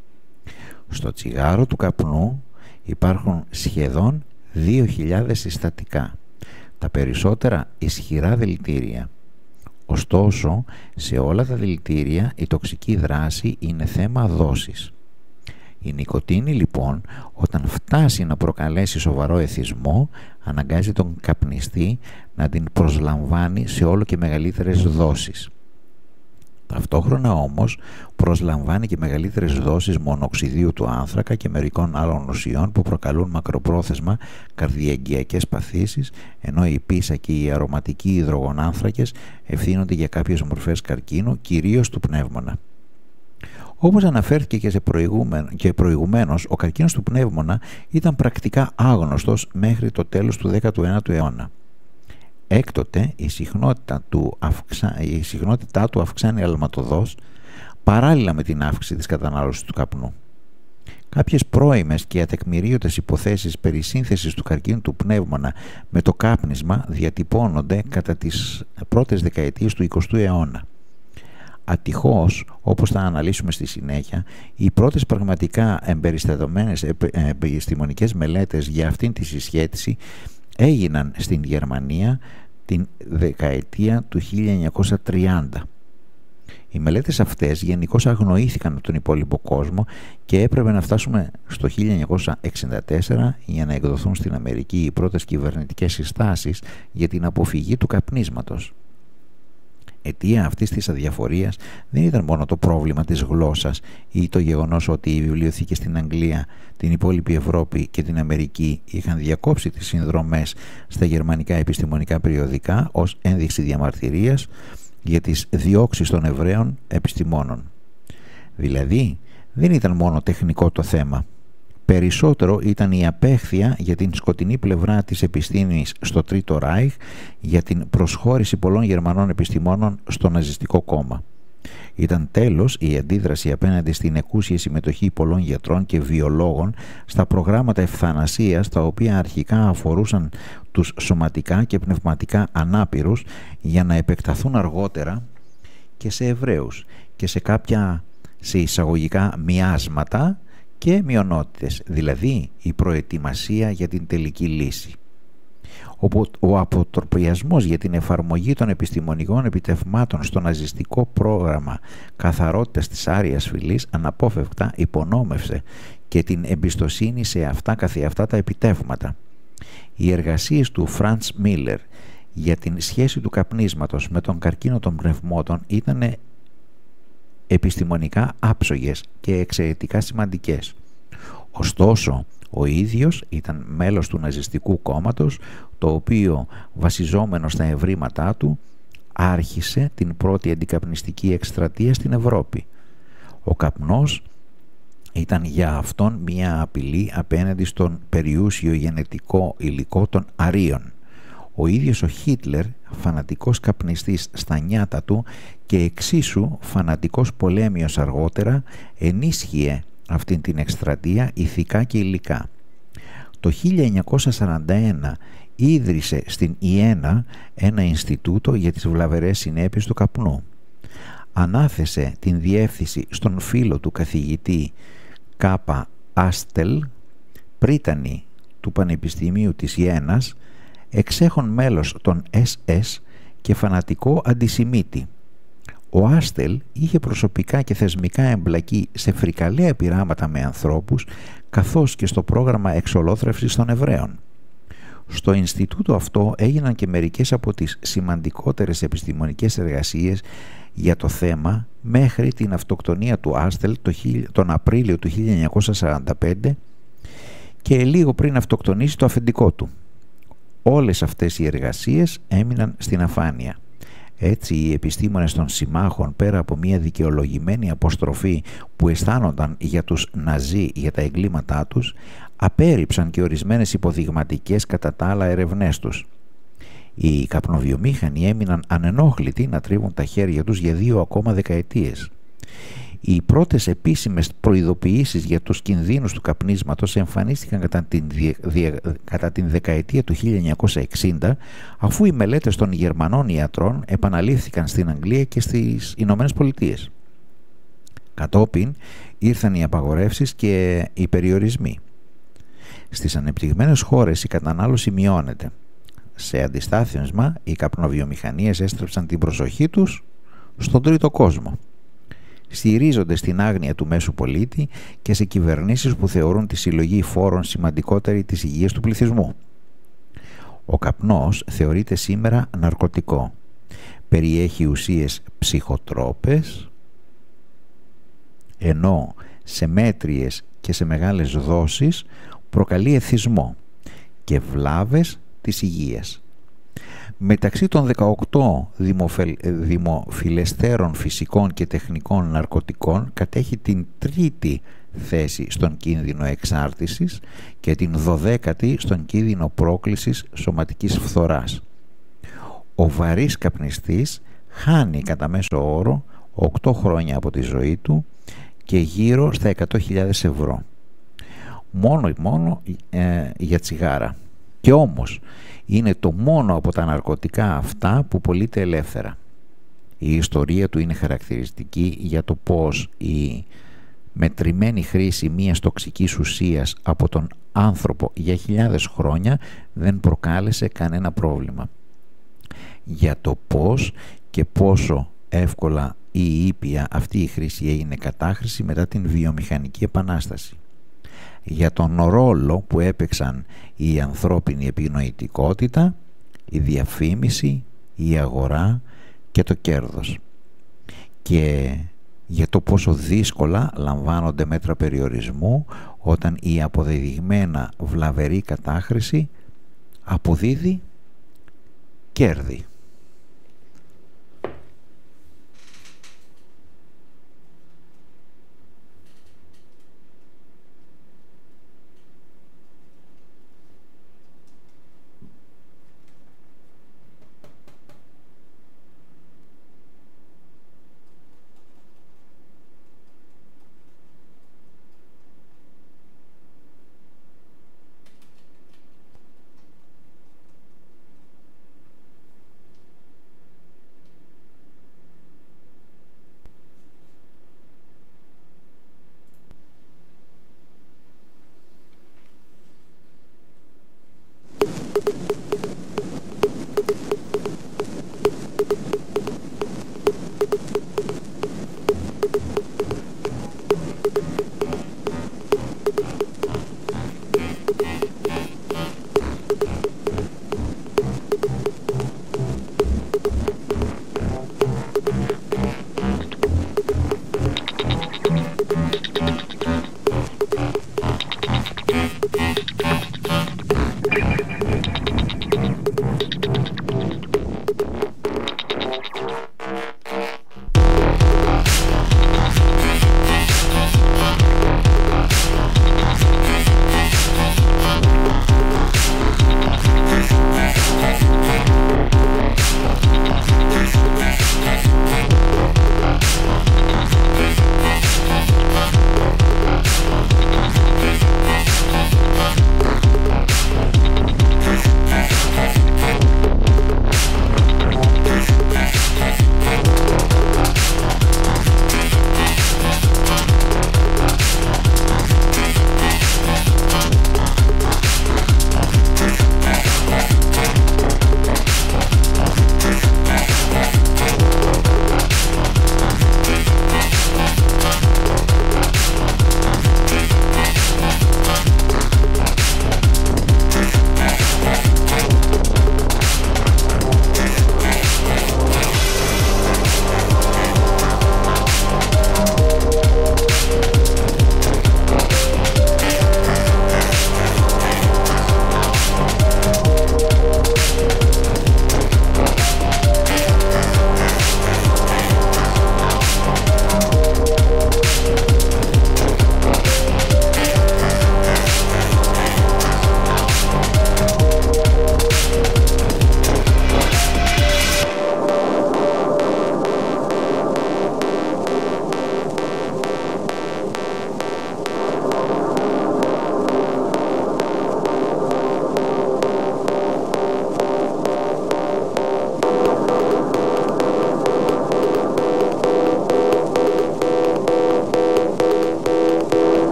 Στο τσιγάρο του καπνού υπάρχουν σχεδόν δύο χιλιάδες συστατικά, τα περισσότερα ισχυρά δηλητήρια. Ωστόσο, σε όλα τα δηλητήρια η τοξική δράση είναι θέμα δόσης. Η νοικοτήνη λοιπόν, όταν φτάσει να προκαλέσει σοβαρό εθισμό, αναγκάζει τον καπνιστή να την προσλαμβάνει σε όλο και μεγαλύτερες δόσεις. Ταυτόχρονα όμως προσλαμβάνει και μεγαλύτερες δόσεις μονοξιδίου του άνθρακα και μερικών άλλων ουσιών που προκαλούν μακροπρόθεσμα καρδιαγγειακές παθήσεις, ενώ η πίσα και οι αρωματικοί υδρογονάνθρακες ευθύνονται για κάποιες μορφές καρκίνου, κυρίως του πνεύμονα. Όπως αναφέρθηκε και, σε προηγούμενο, και προηγουμένως, ο καρκίνος του πνεύμονα ήταν πρακτικά άγνωστος μέχρι το τέλος του δέκατου ένατου αιώνα. Έκτοτε η συχνότητα του, αυξα... η συχνότητά του αυξάνει αλματωδώς παράλληλα με την αύξηση της κατανάλωσης του καπνού. Κάποιες πρώιμες και ατεκμηρίωτες υποθέσεις περί σύνθεσης του καρκίνου του πνεύμονα με το κάπνισμα διατυπώνονται κατά τις πρώτες δεκαετίες του εικοστού αιώνα. Ατυχώς, όπως θα αναλύσουμε στη συνέχεια, οι πρώτες πραγματικά εμπεριστατωμένες επιστημονικές μελέτες για αυτήν τη συσχέτιση έγιναν στην Γερμανία την δεκαετία του χίλια εννιακόσια τριάντα. Οι μελέτες αυτές γενικώς αγνοήθηκαν από τον υπόλοιπο κόσμο και έπρεπε να φτάσουμε στο χίλια εννιακόσια εξήντα τέσσερα για να εκδοθούν στην Αμερική οι πρώτες κυβερνητικές συστάσεις για την αποφυγή του καπνίσματος. Αιτία αυτής της αδιαφορίας δεν ήταν μόνο το πρόβλημα της γλώσσας ή το γεγονός ότι οι βιβλιοθήκες στην Αγγλία, την υπόλοιπη Ευρώπη και την Αμερική είχαν διακόψει τις συνδρομές στα γερμανικά επιστημονικά περιοδικά ως ένδειξη διαμαρτυρίας για τις διώξεις των Εβραίων επιστημόνων. Δηλαδή, δεν ήταν μόνο τεχνικό το θέμα. Περισσότερο ήταν η απέχθεια για την σκοτεινή πλευρά της επιστήμης στο Τρίτο Ράιχ, για την προσχώρηση πολλών Γερμανών επιστημόνων στο ναζιστικό κόμμα. Ήταν τέλος η αντίδραση απέναντι στην εκούσια συμμετοχή πολλών γιατρών και βιολόγων στα προγράμματα ευθανασίας, τα οποία αρχικά αφορούσαν τους σωματικά και πνευματικά ανάπηρους, για να επεκταθούν αργότερα και σε Εβραίους και σε κάποια σε εισαγωγικά μοιάσματα και μειονότητες, δηλαδή η προετοιμασία για την τελική λύση. Ο αποτροπιασμός για την εφαρμογή των επιστημονικών επιτευγμάτων στο ναζιστικό πρόγραμμα καθαρότητας της Άριας Φυλής αναπόφευκτα υπονόμευσε και την εμπιστοσύνη σε αυτά καθεαυτά τα επιτεύγματα. Οι εργασίες του Φραντς Μίλλερ για την σχέση του καπνίσματος με τον καρκίνο των πνευμάτων ήταν επιστημονικά άψογες και εξαιρετικά σημαντικές. Ωστόσο, ο ίδιος ήταν μέλος του ναζιστικού κόμματος, το οποίο, βασιζόμενο στα ευρήματά του, άρχισε την πρώτη αντικαπνιστική εκστρατεία στην Ευρώπη. Ο καπνός ήταν για αυτόν μια απειλή απέναντι στον περιούσιο γενετικό υλικό των Αρίων. Ο ίδιος ο Χίτλερ, φανατικός καπνιστής στα νιάτα του και εξίσου φανατικός πολέμιος αργότερα, ενίσχυε αυτήν την εκστρατεία ηθικά και υλικά. Το χίλια εννιακόσια σαράντα ένα ίδρυσε στην Ιένα ένα Ινστιτούτο για τις βλαβερές συνέπειες του καπνού. Ανάθεσε την διεύθυνση στον φίλο του καθηγητή Κάπα Άστελ, πρίτανη του Πανεπιστημίου της Ιένας, εξέχον μέλος των ες ες και φανατικό αντισημίτη. Ο Άστελ είχε προσωπικά και θεσμικά εμπλακεί σε φρικαλαία πειράματα με ανθρώπους, καθώς και στο πρόγραμμα εξολόθρευσης των Εβραίων. Στο Ινστιτούτο αυτό έγιναν και μερικές από τις σημαντικότερες επιστημονικές εργασίες για το θέμα μέχρι την αυτοκτονία του Άστελ τον Απρίλιο του χίλια εννιακόσια σαράντα πέντε και λίγο πριν αυτοκτονήσει το αφεντικό του. Όλες αυτές οι εργασίες έμειναν στην αφάνεια. Έτσι οι επιστήμονες των συμμάχων, πέρα από μια δικαιολογημένη αποστροφή που αισθάνονταν για τους Ναζί για τα εγκλήματά τους, απέρριψαν και ορισμένες υποδειγματικές κατά τα άλλα ερευνές τους. Οι καπνοβιομήχανοι έμειναν ανενόχλητοι να τρίβουν τα χέρια τους για δύο ακόμα δεκαετίες. Οι πρώτες επίσημες προειδοποιήσεις για τους κινδύνους του καπνίσματος εμφανίστηκαν κατά την, δια, κατά την δεκαετία του χίλια εννιακόσια εξήντα, αφού οι μελέτες των Γερμανών ιατρών επαναλήφθηκαν στην Αγγλία και στις Ηνωμένες Πολιτείες. Κατόπιν ήρθαν οι απαγορεύσεις και οι περιορισμοί. Στις ανεπτυγμένες χώρες η κατανάλωση μειώνεται. Σε αντιστάθμισμα, οι καπνοβιομηχανίες έστρεψαν την προσοχή τους στον τρίτο κόσμο. Στηρίζονται στην άγνοια του μέσου πολίτη και σε κυβερνήσεις που θεωρούν τη συλλογή φόρων σημαντικότερη της υγείας του πληθυσμού. Ο καπνός θεωρείται σήμερα ναρκωτικό. Περιέχει ουσίες ψυχοτρόπες, ενώ σε μέτριες και σε μεγάλες δόσεις προκαλεί εθισμό και βλάβες της υγείας. Μεταξύ των δεκαοκτώ δημοφιλεστέρων φυσικών και τεχνικών ναρκωτικών κατέχει την τρίτη θέση στον κίνδυνο εξάρτησης και την δωδέκατη στον κίνδυνο πρόκλησης σωματικής φθοράς. Ο βαρύς καπνιστής χάνει κατά μέσο όρο οκτώ χρόνια από τη ζωή του και γύρω στα εκατό χιλιάδες ευρώ. Μόνο μόνο ε, για τσιγάρα. Και όμως είναι το μόνο από τα ναρκωτικά αυτά που πωλείται ελεύθερα. Η ιστορία του είναι χαρακτηριστική για το πώς η μετρημένη χρήση μιας τοξικής ουσίας από τον άνθρωπο για χιλιάδες χρόνια δεν προκάλεσε κανένα πρόβλημα. Για το πώς και πόσο εύκολα ή ήπια αυτή η χρήση έγινε κατάχρηση μετά την βιομηχανική επανάσταση. Για τον ρόλο που έπαιξαν η ανθρώπινη επινοητικότητα, η διαφήμιση, η αγορά και το κέρδος, και για το πόσο δύσκολα λαμβάνονται μέτρα περιορισμού όταν η αποδεδειγμένα βλαβερή κατάχρηση αποδίδει κέρδη.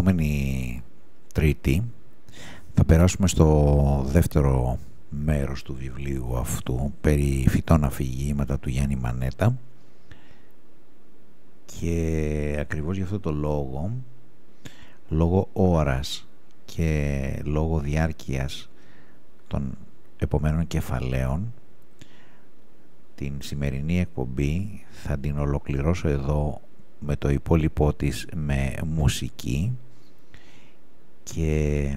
επόμενη Τρίτη θα περάσουμε στο δεύτερο μέρος του βιβλίου αυτού, περί φυτών αφηγήματα του Γιάννη Μανέτα, και ακριβώς γι' αυτό το λόγο, λόγω ώρας και λόγω διάρκειας των επομένων κεφαλαίων, την σημερινή εκπομπή θα την ολοκληρώσω εδώ με το υπόλοιπό της με μουσική, και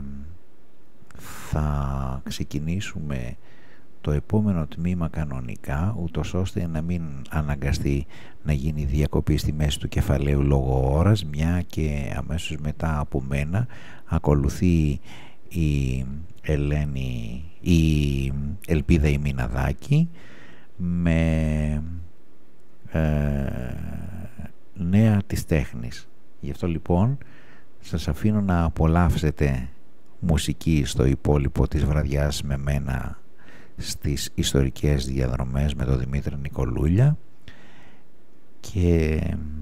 θα ξεκινήσουμε το επόμενο τμήμα κανονικά, ούτως ώστε να μην αναγκαστεί να γίνει διακοπή στη μέση του κεφαλαίου λόγω ώρας, μια και αμέσως μετά από μένα ακολουθεί η Ελένη, η Ελπίδα η Μιναδάκη, με ε, νέα της τέχνης. Γι' αυτό λοιπόν σας αφήνω να απολαύσετε μουσική στο υπόλοιπο της βραδιάς με μένα στις ιστορικές διαδρομές με τον Δημήτρη Νικολούλια, και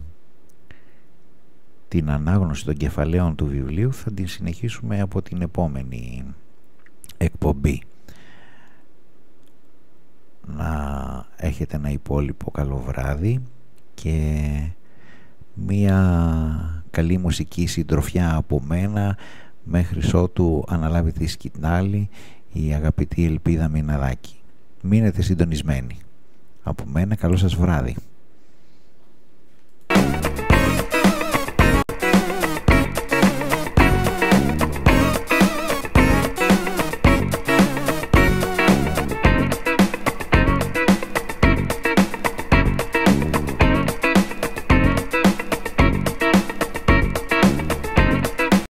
την ανάγνωση των κεφαλαίων του βιβλίου θα την συνεχίσουμε από την επόμενη εκπομπή. Να έχετε ένα υπόλοιπο καλό βράδυ και μία καλή μουσική συντροφιά από μένα, μέχρι ότου αναλάβει τη σκητάλη η αγαπητή Ελπίδα Μιναδάκη. Μείνετε συντονισμένοι. Από μένα καλό σας βράδυ.